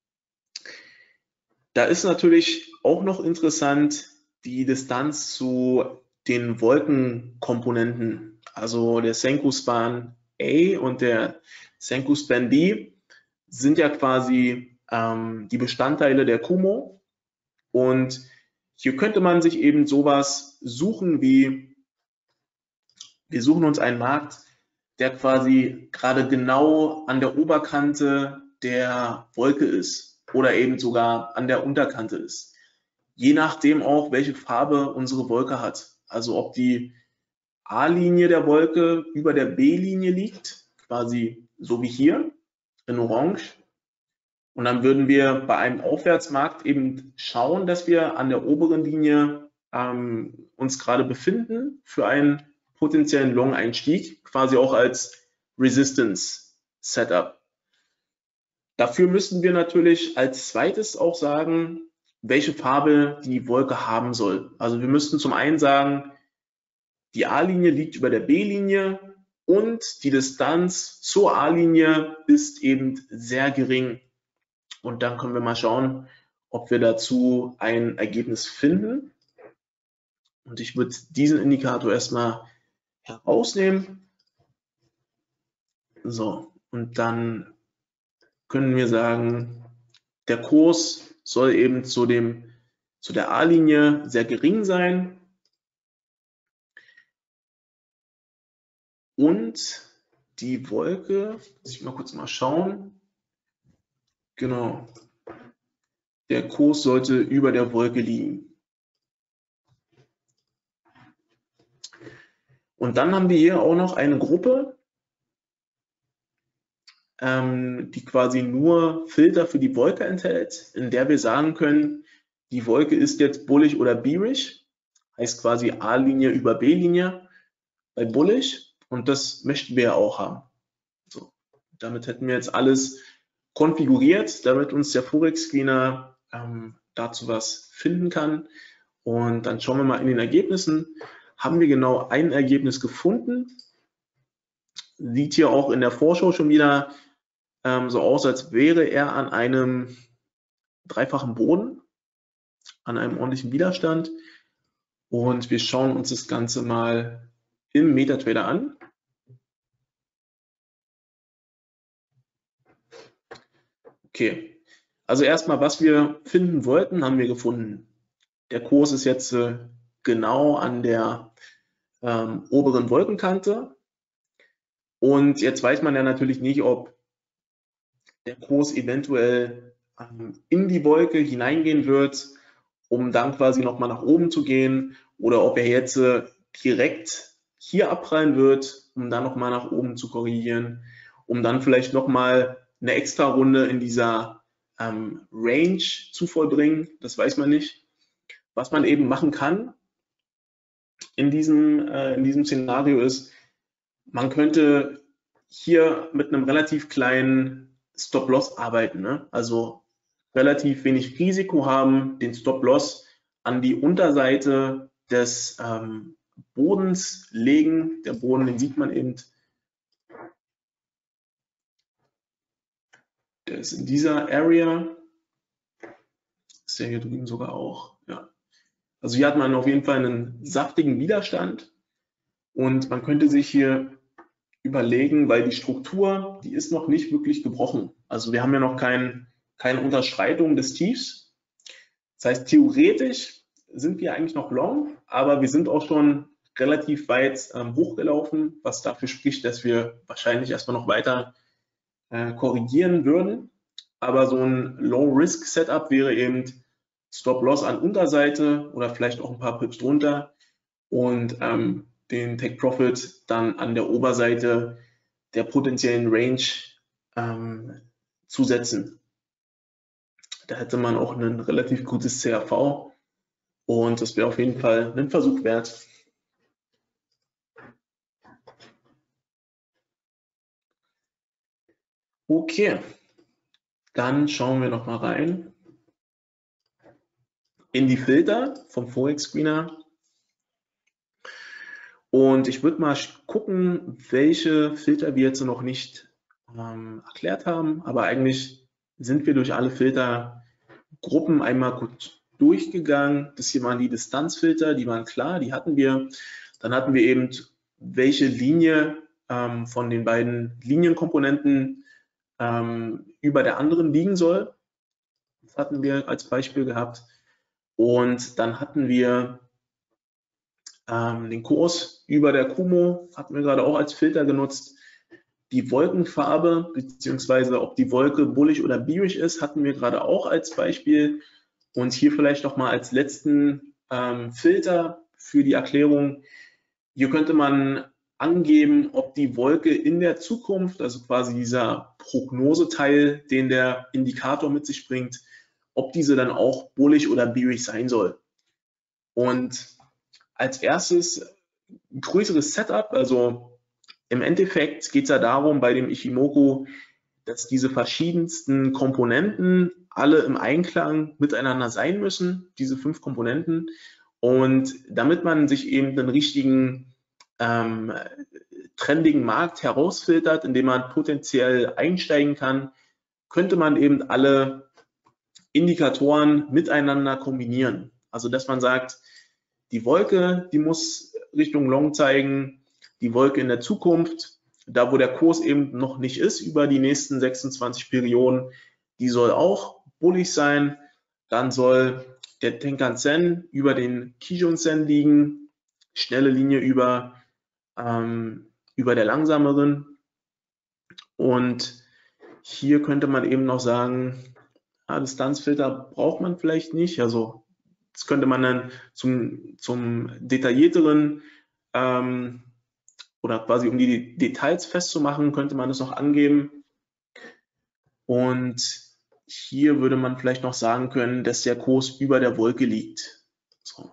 Speaker 2: da ist natürlich auch noch interessant die Distanz zu den Wolkenkomponenten, also der Senku-Span A und der Senku-Span B sind ja quasi ähm, die Bestandteile der Kumo. Und hier könnte man sich eben sowas suchen wie, wir suchen uns einen Markt, der quasi gerade genau an der Oberkante der Wolke ist oder eben sogar an der Unterkante ist. Je nachdem auch, welche Farbe unsere Wolke hat. Also ob die A-Linie der Wolke über der B-Linie liegt, quasi so wie hier in Orange. Und dann würden wir bei einem Aufwärtsmarkt eben schauen, dass wir an der oberen Linie ähm, uns gerade befinden für einen potenziellen Long-Einstieg, quasi auch als Resistance-Setup. Dafür müssen wir natürlich als zweites auch sagen, welche Farbe die Wolke haben soll. Also wir müssten zum einen sagen, die A-Linie liegt über der B-Linie und die Distanz zur A-Linie ist eben sehr gering. Und dann können wir mal schauen, ob wir dazu ein Ergebnis finden. Und ich würde diesen Indikator erstmal herausnehmen. So, und dann können wir sagen, der Kurs soll eben zu, dem, zu der A-Linie sehr gering sein. Und die Wolke, muss ich mal kurz mal schauen. Genau. Der Kurs sollte über der Wolke liegen. Und dann haben wir hier auch noch eine Gruppe, ähm, die quasi nur Filter für die Wolke enthält, in der wir sagen können, die Wolke ist jetzt bullish oder bearish, heißt quasi A-Linie über B-Linie bei bullish und das möchten wir ja auch haben. So, damit hätten wir jetzt alles konfiguriert, damit uns der Forex-Screener ähm, dazu was finden kann. Und dann schauen wir mal in den Ergebnissen. Haben wir genau ein Ergebnis gefunden? Sieht hier auch in der Vorschau schon wieder ähm, so aus, als wäre er an einem dreifachen Boden, an einem ordentlichen Widerstand. Und wir schauen uns das Ganze mal im MetaTrader an. Okay, also erstmal, was wir finden wollten, haben wir gefunden. Der Kurs ist jetzt äh, genau an der ähm, oberen Wolkenkante. Und jetzt weiß man ja natürlich nicht, ob der Kurs eventuell ähm, in die Wolke hineingehen wird, um dann quasi nochmal nach oben zu gehen, oder ob er jetzt äh, direkt hier abprallen wird, um dann nochmal nach oben zu korrigieren, um dann vielleicht nochmal eine extra Runde in dieser ähm, Range zu vollbringen. Das weiß man nicht. Was man eben machen kann in diesem, äh, in diesem Szenario ist, man könnte hier mit einem relativ kleinen Stop-Loss arbeiten, ne? Also relativ wenig Risiko haben, den Stop-Loss an die Unterseite des ähm, Bodens legen. Der Boden, den sieht man eben, der ist in dieser Area, ist der hier drüben sogar auch, ja. Also hier hat man auf jeden Fall einen saftigen Widerstand und man könnte sich hier überlegen, weil die Struktur, die ist noch nicht wirklich gebrochen. Also wir haben ja noch keinen keine Unterschreitung des Tiefs. Das heißt, theoretisch sind wir eigentlich noch long, aber wir sind auch schon relativ weit ähm, hochgelaufen, was dafür spricht, dass wir wahrscheinlich erstmal noch weiter äh, korrigieren würden. Aber so ein Low-Risk-Setup wäre eben Stop-Loss an Unterseite oder vielleicht auch ein paar Pips drunter und ähm, den Take-Profit dann an der Oberseite der potenziellen Range ähm, zu setzen. Da hätte man auch ein relativ gutes C R V und das wäre auf jeden Fall ein Versuch wert. Okay, dann schauen wir noch mal rein in die Filter vom Forex Screener. Und ich würde mal gucken, welche Filter wir jetzt noch nicht ähm, erklärt haben. Aber eigentlich sind wir durch alle Filtergruppen einmal gut durchgegangen. Das hier waren die Distanzfilter, die waren klar, die hatten wir. Dann hatten wir eben, welche Linie ähm, von den beiden Linienkomponenten ähm, über der anderen liegen soll. Das hatten wir als Beispiel gehabt. Und dann hatten wir ähm, den Kurs über der Kumo, hatten wir gerade auch als Filter genutzt. Die Wolkenfarbe, beziehungsweise ob die Wolke bullig oder bearish ist, hatten wir gerade auch als Beispiel. Und hier vielleicht noch mal als letzten ähm, Filter für die Erklärung. Hier könnte man angeben, ob die Wolke in der Zukunft, also quasi dieser Prognoseteil, den der Indikator mit sich bringt, ob diese dann auch bullig oder bearish sein soll. Und als erstes ein größeres Setup, also im Endeffekt geht es ja darum bei dem Ichimoku, dass diese verschiedensten Komponenten alle im Einklang miteinander sein müssen, diese fünf Komponenten. Und damit man sich eben den richtigen ähm, trendigen Markt herausfiltert, in dem man potenziell einsteigen kann, könnte man eben alle Indikatoren miteinander kombinieren. Also dass man sagt, die Wolke, die muss Richtung Long zeigen, die Wolke in der Zukunft, da wo der Kurs eben noch nicht ist, über die nächsten sechsundzwanzig Perioden, die soll auch bullig sein. Dann soll der Tenkan-Sen über den Kijun-Sen liegen, schnelle Linie über, ähm, über der langsameren. Und hier könnte man eben noch sagen, ja, Distanzfilter braucht man vielleicht nicht. Also das könnte man dann zum, zum detaillierteren ähm, oder quasi um die Details festzumachen, könnte man das noch angeben. Und hier würde man vielleicht noch sagen können, dass der Kurs über der Wolke liegt. So.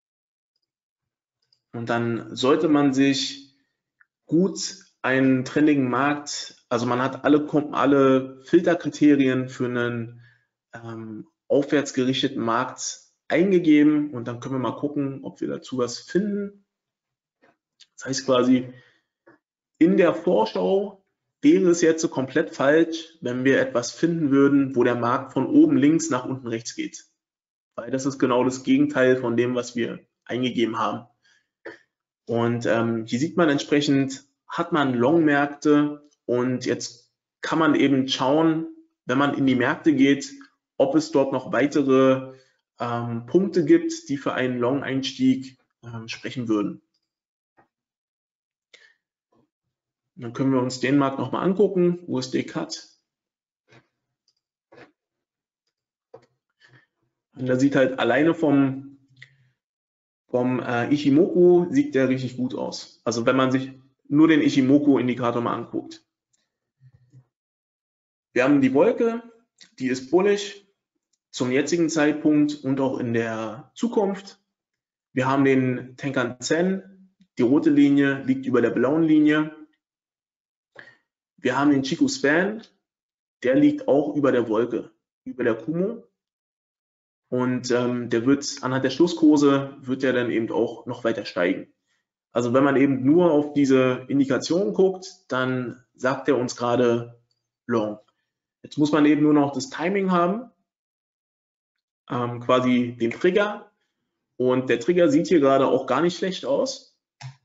Speaker 2: Und dann sollte man sich gut einen trendigen Markt, also man hat alle, alle Filterkriterien für einen ähm, aufwärts gerichteten Markt eingegeben und dann können wir mal gucken, ob wir dazu was finden. Das heißt quasi, in der Vorschau wäre es jetzt so komplett falsch, wenn wir etwas finden würden, wo der Markt von oben links nach unten rechts geht. Weil das ist genau das Gegenteil von dem, was wir eingegeben haben. Und ähm, hier sieht man entsprechend, hat man Long-Märkte und jetzt kann man eben schauen, wenn man in die Märkte geht, ob es dort noch weitere ähm, Punkte gibt, die für einen Long-Einstieg ähm, sprechen würden. Dann können wir uns den Markt nochmal angucken, U S D-Cut. Und da sieht halt alleine vom, vom äh, Ichimoku sieht der richtig gut aus. Also wenn man sich nur den Ichimoku-Indikator mal anguckt. Wir haben die Wolke, die ist bullig zum jetzigen Zeitpunkt und auch in der Zukunft. Wir haben den Tenkan-Sen, die rote Linie liegt über der blauen Linie. Wir haben den Chikou-Span, der liegt auch über der Wolke, über der Kumo. Und ähm, der wird anhand der Schlusskurse wird der dann eben auch noch weiter steigen. Also wenn man eben nur auf diese Indikation guckt, dann sagt er uns gerade Long. Jetzt muss man eben nur noch das Timing haben, ähm, quasi den Trigger. Und der Trigger sieht hier gerade auch gar nicht schlecht aus,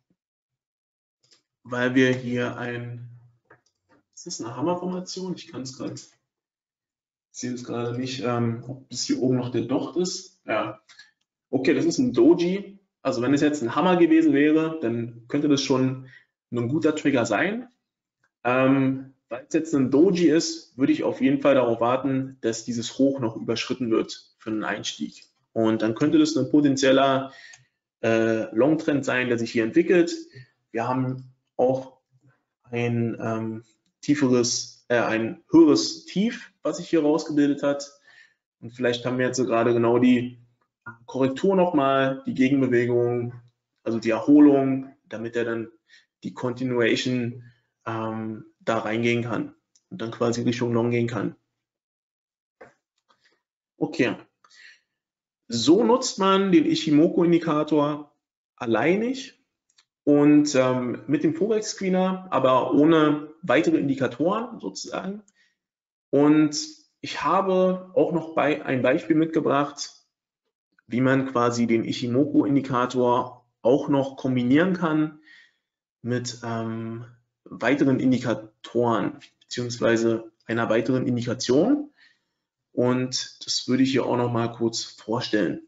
Speaker 2: weil wir hier ein, ist das eine Hammerformation? Ich kann es gerade Ich sehe es gerade nicht, ähm, ob bis hier oben noch der Docht ist. Ja. Okay, das ist ein Doji. Also wenn es jetzt ein Hammer gewesen wäre, dann könnte das schon ein guter Trigger sein. Ähm, weil es jetzt ein Doji ist, würde ich auf jeden Fall darauf warten, dass dieses Hoch noch überschritten wird für einen Einstieg. Und dann könnte das ein potenzieller äh, Long-Trend sein, der sich hier entwickelt. Wir haben auch ein ähm, tieferes, äh, ein höheres Tief, was sich hier rausgebildet hat. Und vielleicht haben wir jetzt so gerade genau die Korrektur nochmal, die Gegenbewegung, also die Erholung, damit er dann die Continuation ähm, da reingehen kann und dann quasi Richtung Long gehen kann. Okay. So nutzt man den Ichimoku-Indikator alleinig und ähm, mit dem Forex-Screener, aber ohne weitere Indikatoren sozusagen. Und ich habe auch noch bei, ein Beispiel mitgebracht, wie man quasi den Ichimoku-Indikator auch noch kombinieren kann mit ähm, weiteren Indikatoren beziehungsweise einer weiteren Indikation. Und das würde ich hier auch noch mal kurz vorstellen.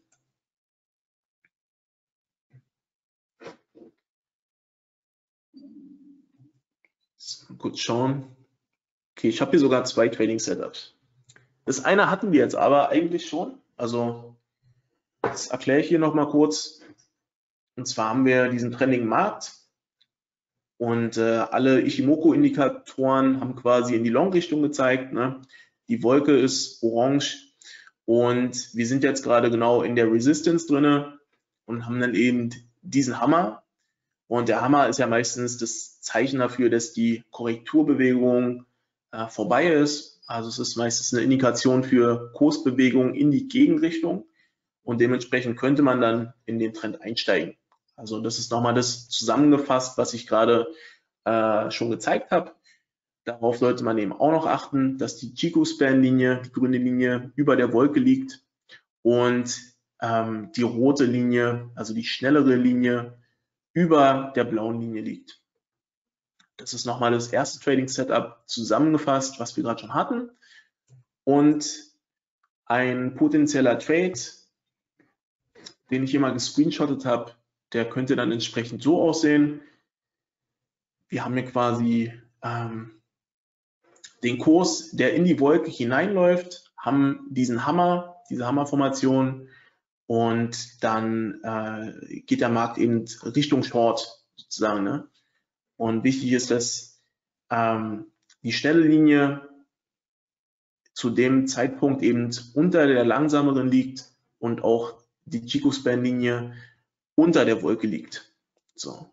Speaker 2: Mal kurz schauen. Okay, ich habe hier sogar zwei Trading Setups. Das eine hatten wir jetzt aber eigentlich schon. Also das erkläre ich hier noch mal kurz. Und zwar haben wir diesen Trending Markt und äh, alle Ichimoku-Indikatoren haben quasi in die Long-Richtung gezeigt. Ne? Die Wolke ist orange und wir sind jetzt gerade genau in der Resistance drinne und haben dann eben diesen Hammer. Und der Hammer ist ja meistens das Zeichen dafür, dass die Korrekturbewegung äh, vorbei ist. Also es ist meistens eine Indikation für Kursbewegung in die Gegenrichtung und dementsprechend könnte man dann in den Trend einsteigen. Also das ist nochmal das zusammengefasst, was ich gerade äh, schon gezeigt habe. Darauf sollte man eben auch noch achten, dass die Chico-Span-Linie, die grüne Linie, über der Wolke liegt und ähm, die rote Linie, also die schnellere Linie, über der blauen Linie liegt. Das ist nochmal das erste Trading-Setup zusammengefasst, was wir gerade schon hatten. Und ein potenzieller Trade, den ich hier mal gescreenshottet habe, der könnte dann entsprechend so aussehen. Wir haben hier quasi ähm, den Kurs, der in die Wolke hineinläuft, haben diesen Hammer, diese Hammerformation und dann äh, geht der Markt eben Richtung Short sozusagen. Ne? Und wichtig ist, dass ähm, die schnelle Linie zu dem Zeitpunkt eben unter der langsameren liegt und auch die Chico-Span-Linie unter der Wolke liegt. So.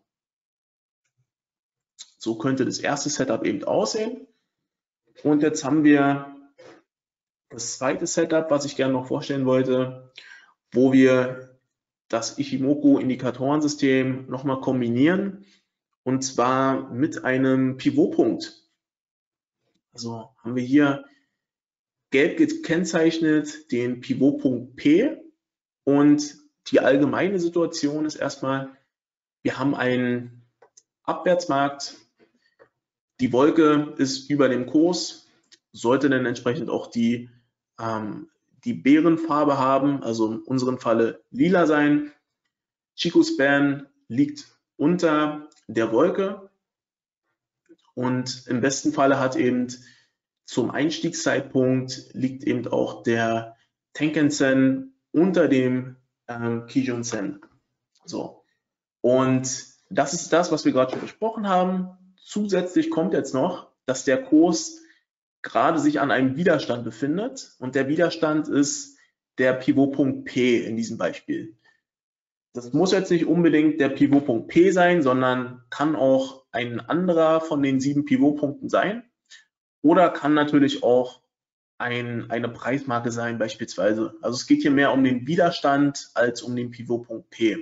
Speaker 2: So könnte das erste Setup eben aussehen. Und jetzt haben wir das zweite Setup, was ich gerne noch vorstellen wollte, wo wir das Ichimoku-Indikatorensystem nochmal kombinieren, und zwar mit einem Pivotpunkt. Also haben wir hier gelb gekennzeichnet den Pivotpunkt P, und die allgemeine Situation ist erstmal, wir haben einen Abwärtsmarkt, die Wolke ist über dem Kurs, sollte dann entsprechend auch die, ähm, die Bärenfarbe haben, also in unserem Falle lila sein. Chico-Span liegt unter der Wolke und im besten Falle hat eben zum Einstiegszeitpunkt liegt eben auch der Tenkan-Sen unter dem ähm, Kijun-Sen. So. Und das ist das, was wir gerade schon besprochen haben. Zusätzlich kommt jetzt noch, dass der Kurs gerade sich an einem Widerstand befindet und der Widerstand ist der Pivotpunkt P in diesem Beispiel. Das muss jetzt nicht unbedingt der Pivotpunkt P sein, sondern kann auch ein anderer von den sieben Pivotpunkten sein oder kann natürlich auch ein, eine Preismarke sein beispielsweise. Also es geht hier mehr um den Widerstand als um den Pivotpunkt P.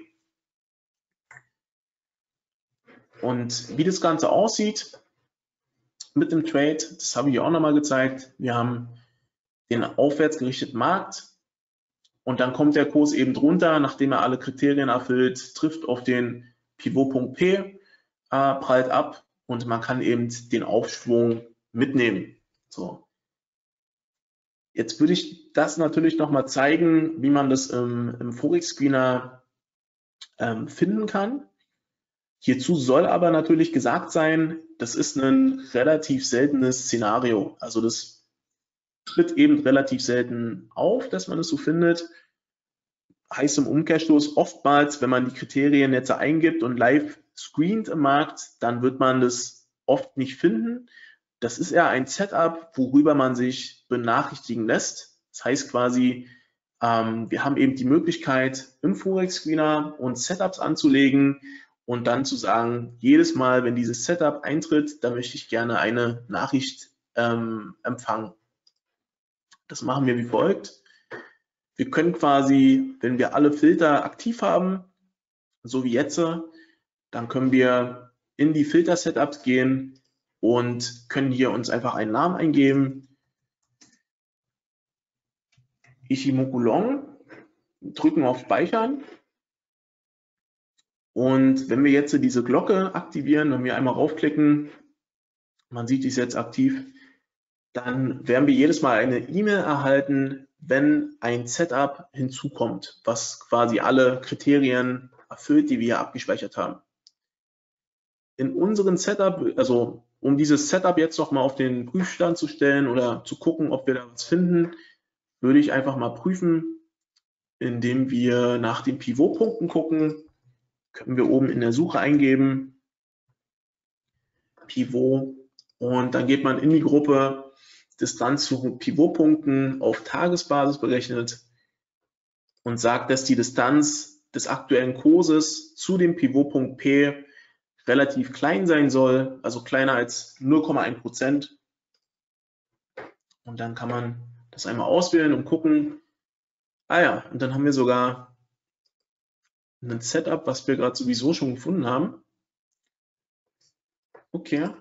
Speaker 2: Und wie das Ganze aussieht mit dem Trade, das habe ich auch nochmal gezeigt. Wir haben den aufwärts gerichteten Markt und dann kommt der Kurs eben drunter, nachdem er alle Kriterien erfüllt, trifft auf den Pivotpunkt P, äh, prallt ab und man kann eben den Aufschwung mitnehmen. So. Jetzt würde ich das natürlich nochmal zeigen, wie man das im, im Forex-Screener ähm, finden kann. Hierzu soll aber natürlich gesagt sein, das ist ein relativ seltenes Szenario. Also das tritt eben relativ selten auf, dass man es so findet. Heißt im Umkehrschluss oftmals, wenn man die Kriterien jetzt eingibt und live screent im Markt, dann wird man das oft nicht finden. Das ist eher ein Setup, worüber man sich benachrichtigen lässt. Das heißt quasi, ähm, wir haben eben die Möglichkeit, im Forex-Screener uns Setups anzulegen und dann zu sagen, jedes Mal, wenn dieses Setup eintritt, dann möchte ich gerne eine Nachricht ähm, empfangen. Das machen wir wie folgt. Wir können quasi, wenn wir alle Filter aktiv haben, so wie jetzt, dann können wir in die Filter-Setups gehen und können hier uns einfach einen Namen eingeben. Ichimoku Long, drücken auf Speichern. Und wenn wir jetzt diese Glocke aktivieren, wenn wir einmal raufklicken, man sieht, die ist jetzt aktiv, dann werden wir jedes Mal eine E-Mail erhalten, wenn ein Setup hinzukommt, was quasi alle Kriterien erfüllt, die wir hier abgespeichert haben. In unserem Setup, also um dieses Setup jetzt noch mal auf den Prüfstand zu stellen oder zu gucken, ob wir da was finden, würde ich einfach mal prüfen, indem wir nach den Pivotpunkten gucken. Können wir oben in der Suche eingeben, Pivot, und dann geht man in die Gruppe Distanz zu Pivotpunkten auf Tagesbasis berechnet und sagt, dass die Distanz des aktuellen Kurses zu dem Pivotpunkt P relativ klein sein soll, also kleiner als null Komma eins Prozent. Und dann kann man das einmal auswählen und gucken. Ah ja, und dann haben wir sogar ein Setup, was wir gerade sowieso schon gefunden haben. Okay.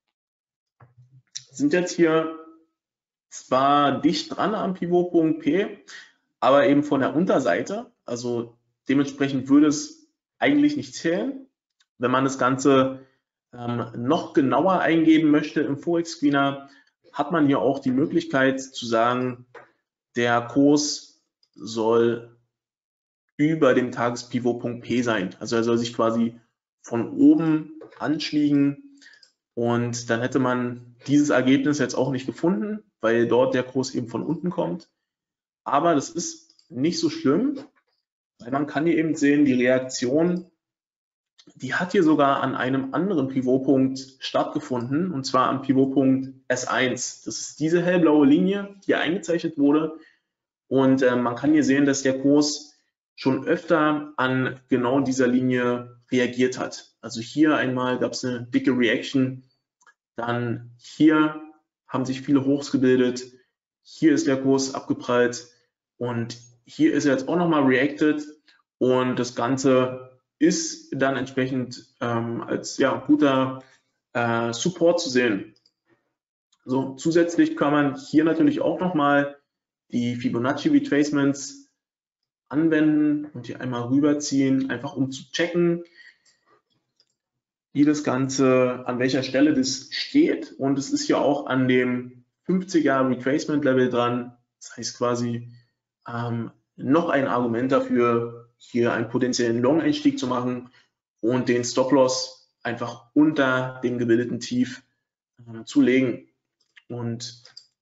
Speaker 2: Sind jetzt hier zwar dicht dran am Pivotpunkt P, aber eben von der Unterseite. Also dementsprechend würde es eigentlich nicht zählen. Wenn man das Ganze ähm, noch genauer eingeben möchte im Forex-Screener, hat man hier auch die Möglichkeit zu sagen, der Kurs soll über dem Tagespivotpunkt P sein. Also er soll sich quasi von oben anschmiegen, und dann hätte man dieses Ergebnis jetzt auch nicht gefunden, weil dort der Kurs eben von unten kommt. Aber das ist nicht so schlimm, weil man kann hier eben sehen, die Reaktion, die hat hier sogar an einem anderen Pivotpunkt stattgefunden, und zwar am Pivotpunkt S eins. Das ist diese hellblaue Linie, die hier eingezeichnet wurde. Und äh, man kann hier sehen, dass der Kurs schon öfter an genau dieser Linie reagiert hat. Also hier einmal gab es eine dicke Reaction, dann hier haben sich viele Hochs gebildet, hier ist der Kurs abgeprallt und hier ist er jetzt auch nochmal reacted, und das Ganze ist dann entsprechend ähm, als ja, guter äh, Support zu sehen. So, zusätzlich kann man hier natürlich auch nochmal die Fibonacci Retracements anwenden und hier einmal rüberziehen, einfach um zu checken, wie das Ganze, an welcher Stelle das steht. Und es ist ja auch an dem fünfziger Retracement Level dran. Das heißt quasi ähm, noch ein Argument dafür, hier einen potenziellen Long-Einstieg zu machen und den Stop-Loss einfach unter dem gebildeten Tief äh, zu legen. Und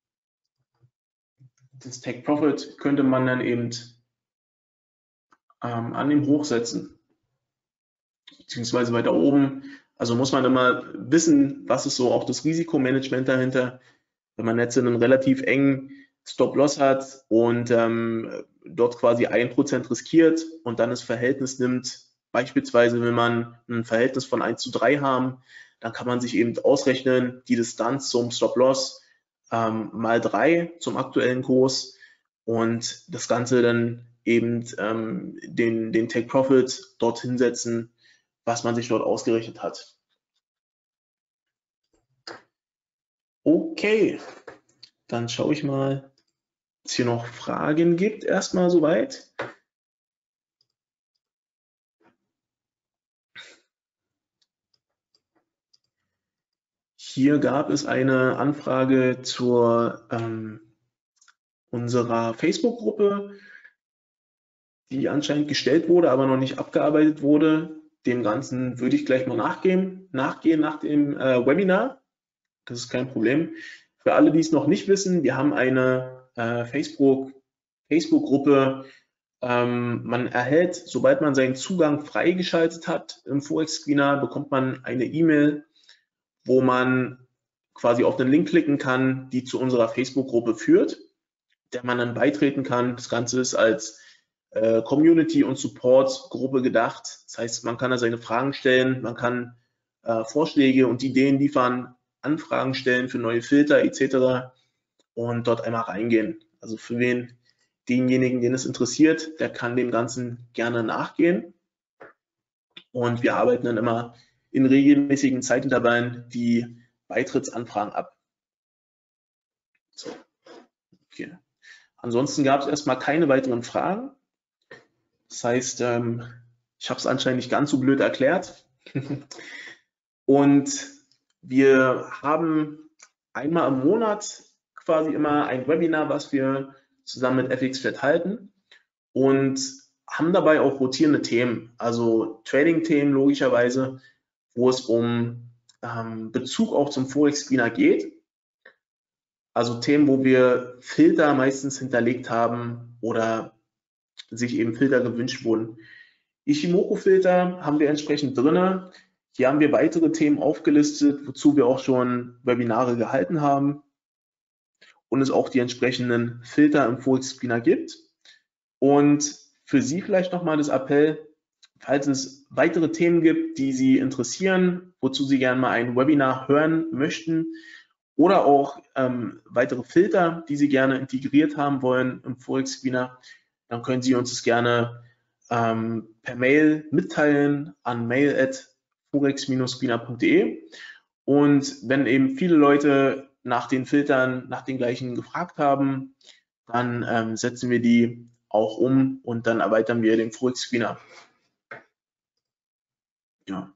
Speaker 2: das Take Profit könnte man dann eben ähm, an dem Hoch setzen, beziehungsweise weiter oben. Also muss man immer wissen, was ist so auch das Risikomanagement dahinter. Wenn man jetzt einen relativ engen Stop-Loss hat und ähm, dort quasi ein Prozent riskiert und dann das Verhältnis nimmt, beispielsweise will man ein Verhältnis von eins zu drei haben, dann kann man sich eben ausrechnen, die Distanz zum Stop-Loss ähm, mal drei zum aktuellen Kurs und das Ganze dann eben ähm, den, den Take-Profit dorthin setzen, was man sich dort ausgerechnet hat. Okay, dann schaue ich mal, ob es hier noch Fragen gibt, erstmal soweit. Hier gab es eine Anfrage zur, ähm, unserer Facebook-Gruppe, die anscheinend gestellt wurde, aber noch nicht abgearbeitet wurde. Dem Ganzen würde ich gleich mal nachgehen, nachgehen nach dem äh, Webinar. Das ist kein Problem. Für alle, die es noch nicht wissen, wir haben eine äh, Facebook, Facebook-Gruppe. Ähm, man erhält, sobald man seinen Zugang freigeschaltet hat im Forex-Screener, bekommt man eine E-Mail, wo man quasi auf den Link klicken kann, die zu unserer Facebook-Gruppe führt, der man dann beitreten kann. Das Ganze ist als äh, Community- und Support-Gruppe gedacht. Das heißt, man kann da seine Fragen stellen, man kann äh, Vorschläge und Ideen liefern, Anfragen stellen für neue Filter et cetera und dort einmal reingehen. Also für wen, denjenigen, den es interessiert, der kann dem Ganzen gerne nachgehen. Und wir arbeiten dann immer in regelmäßigen Zeitintervallen die Beitrittsanfragen ab. So. Okay. Ansonsten gab es erstmal keine weiteren Fragen. Das heißt, ähm, ich habe es anscheinend nicht ganz so blöd erklärt. Und wir haben einmal im Monat quasi immer ein Webinar, was wir zusammen mit F X Chat halten und haben dabei auch rotierende Themen, also Trading-Themen logischerweise, wo es um ähm, Bezug auch zum Forex-Screener geht. Also Themen, wo wir Filter meistens hinterlegt haben oder sich eben Filter gewünscht wurden. Ichimoku-Filter haben wir entsprechend drin. Hier haben wir weitere Themen aufgelistet, wozu wir auch schon Webinare gehalten haben und es auch die entsprechenden Filter im Forex-Screener gibt. Und für Sie vielleicht nochmal das Appell, falls es weitere Themen gibt, die Sie interessieren, wozu Sie gerne mal ein Webinar hören möchten oder auch ähm, weitere Filter, die Sie gerne integriert haben wollen im Forex-Screener, dann können Sie uns das gerne ähm, per Mail mitteilen an mail at forex screener punkt de. Und wenn eben viele Leute nach den Filtern, nach den gleichen gefragt haben, dann ähm, setzen wir die auch um und dann erweitern wir den Forex-Screener. Ja.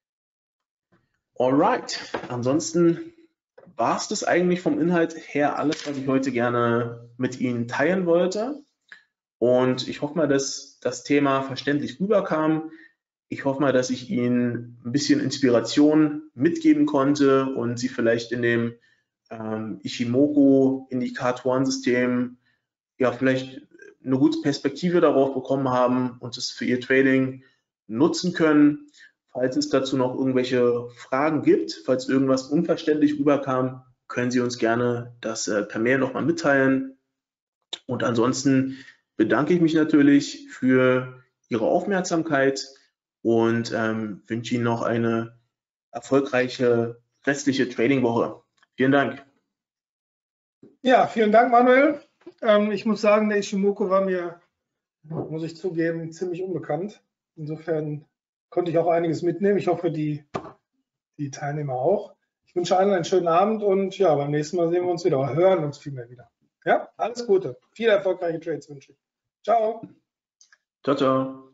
Speaker 2: Alright, ansonsten war es das eigentlich vom Inhalt her alles, was ich heute gerne mit Ihnen teilen wollte. Und ich hoffe mal, dass das Thema verständlich rüberkam. Ich hoffe mal, dass ich Ihnen ein bisschen Inspiration mitgeben konnte und Sie vielleicht in dem ähm, Ichimoku-Indikatorensystem ja vielleicht eine gute Perspektive darauf bekommen haben und es für Ihr Trading nutzen können. Falls es dazu noch irgendwelche Fragen gibt, falls irgendwas unverständlich rüberkam, können Sie uns gerne das äh, per Mail nochmal mitteilen. Und ansonsten bedanke ich mich natürlich für Ihre Aufmerksamkeit und ähm, wünsche Ihnen noch eine erfolgreiche restliche Trading-Woche. Vielen Dank.
Speaker 1: Ja, vielen Dank, Manuel. Ähm, ich muss sagen, der Ichimoku war mir, muss ich zugeben, ziemlich unbekannt. Insofern konnte ich auch einiges mitnehmen. Ich hoffe, die, die Teilnehmer auch. Ich wünsche allen einen schönen Abend und ja, beim nächsten Mal sehen wir uns wieder, oder hören uns vielmehr wieder. Ja, alles Gute. Viele erfolgreiche Trades wünsche ich. Ciao.
Speaker 2: Ciao, ciao.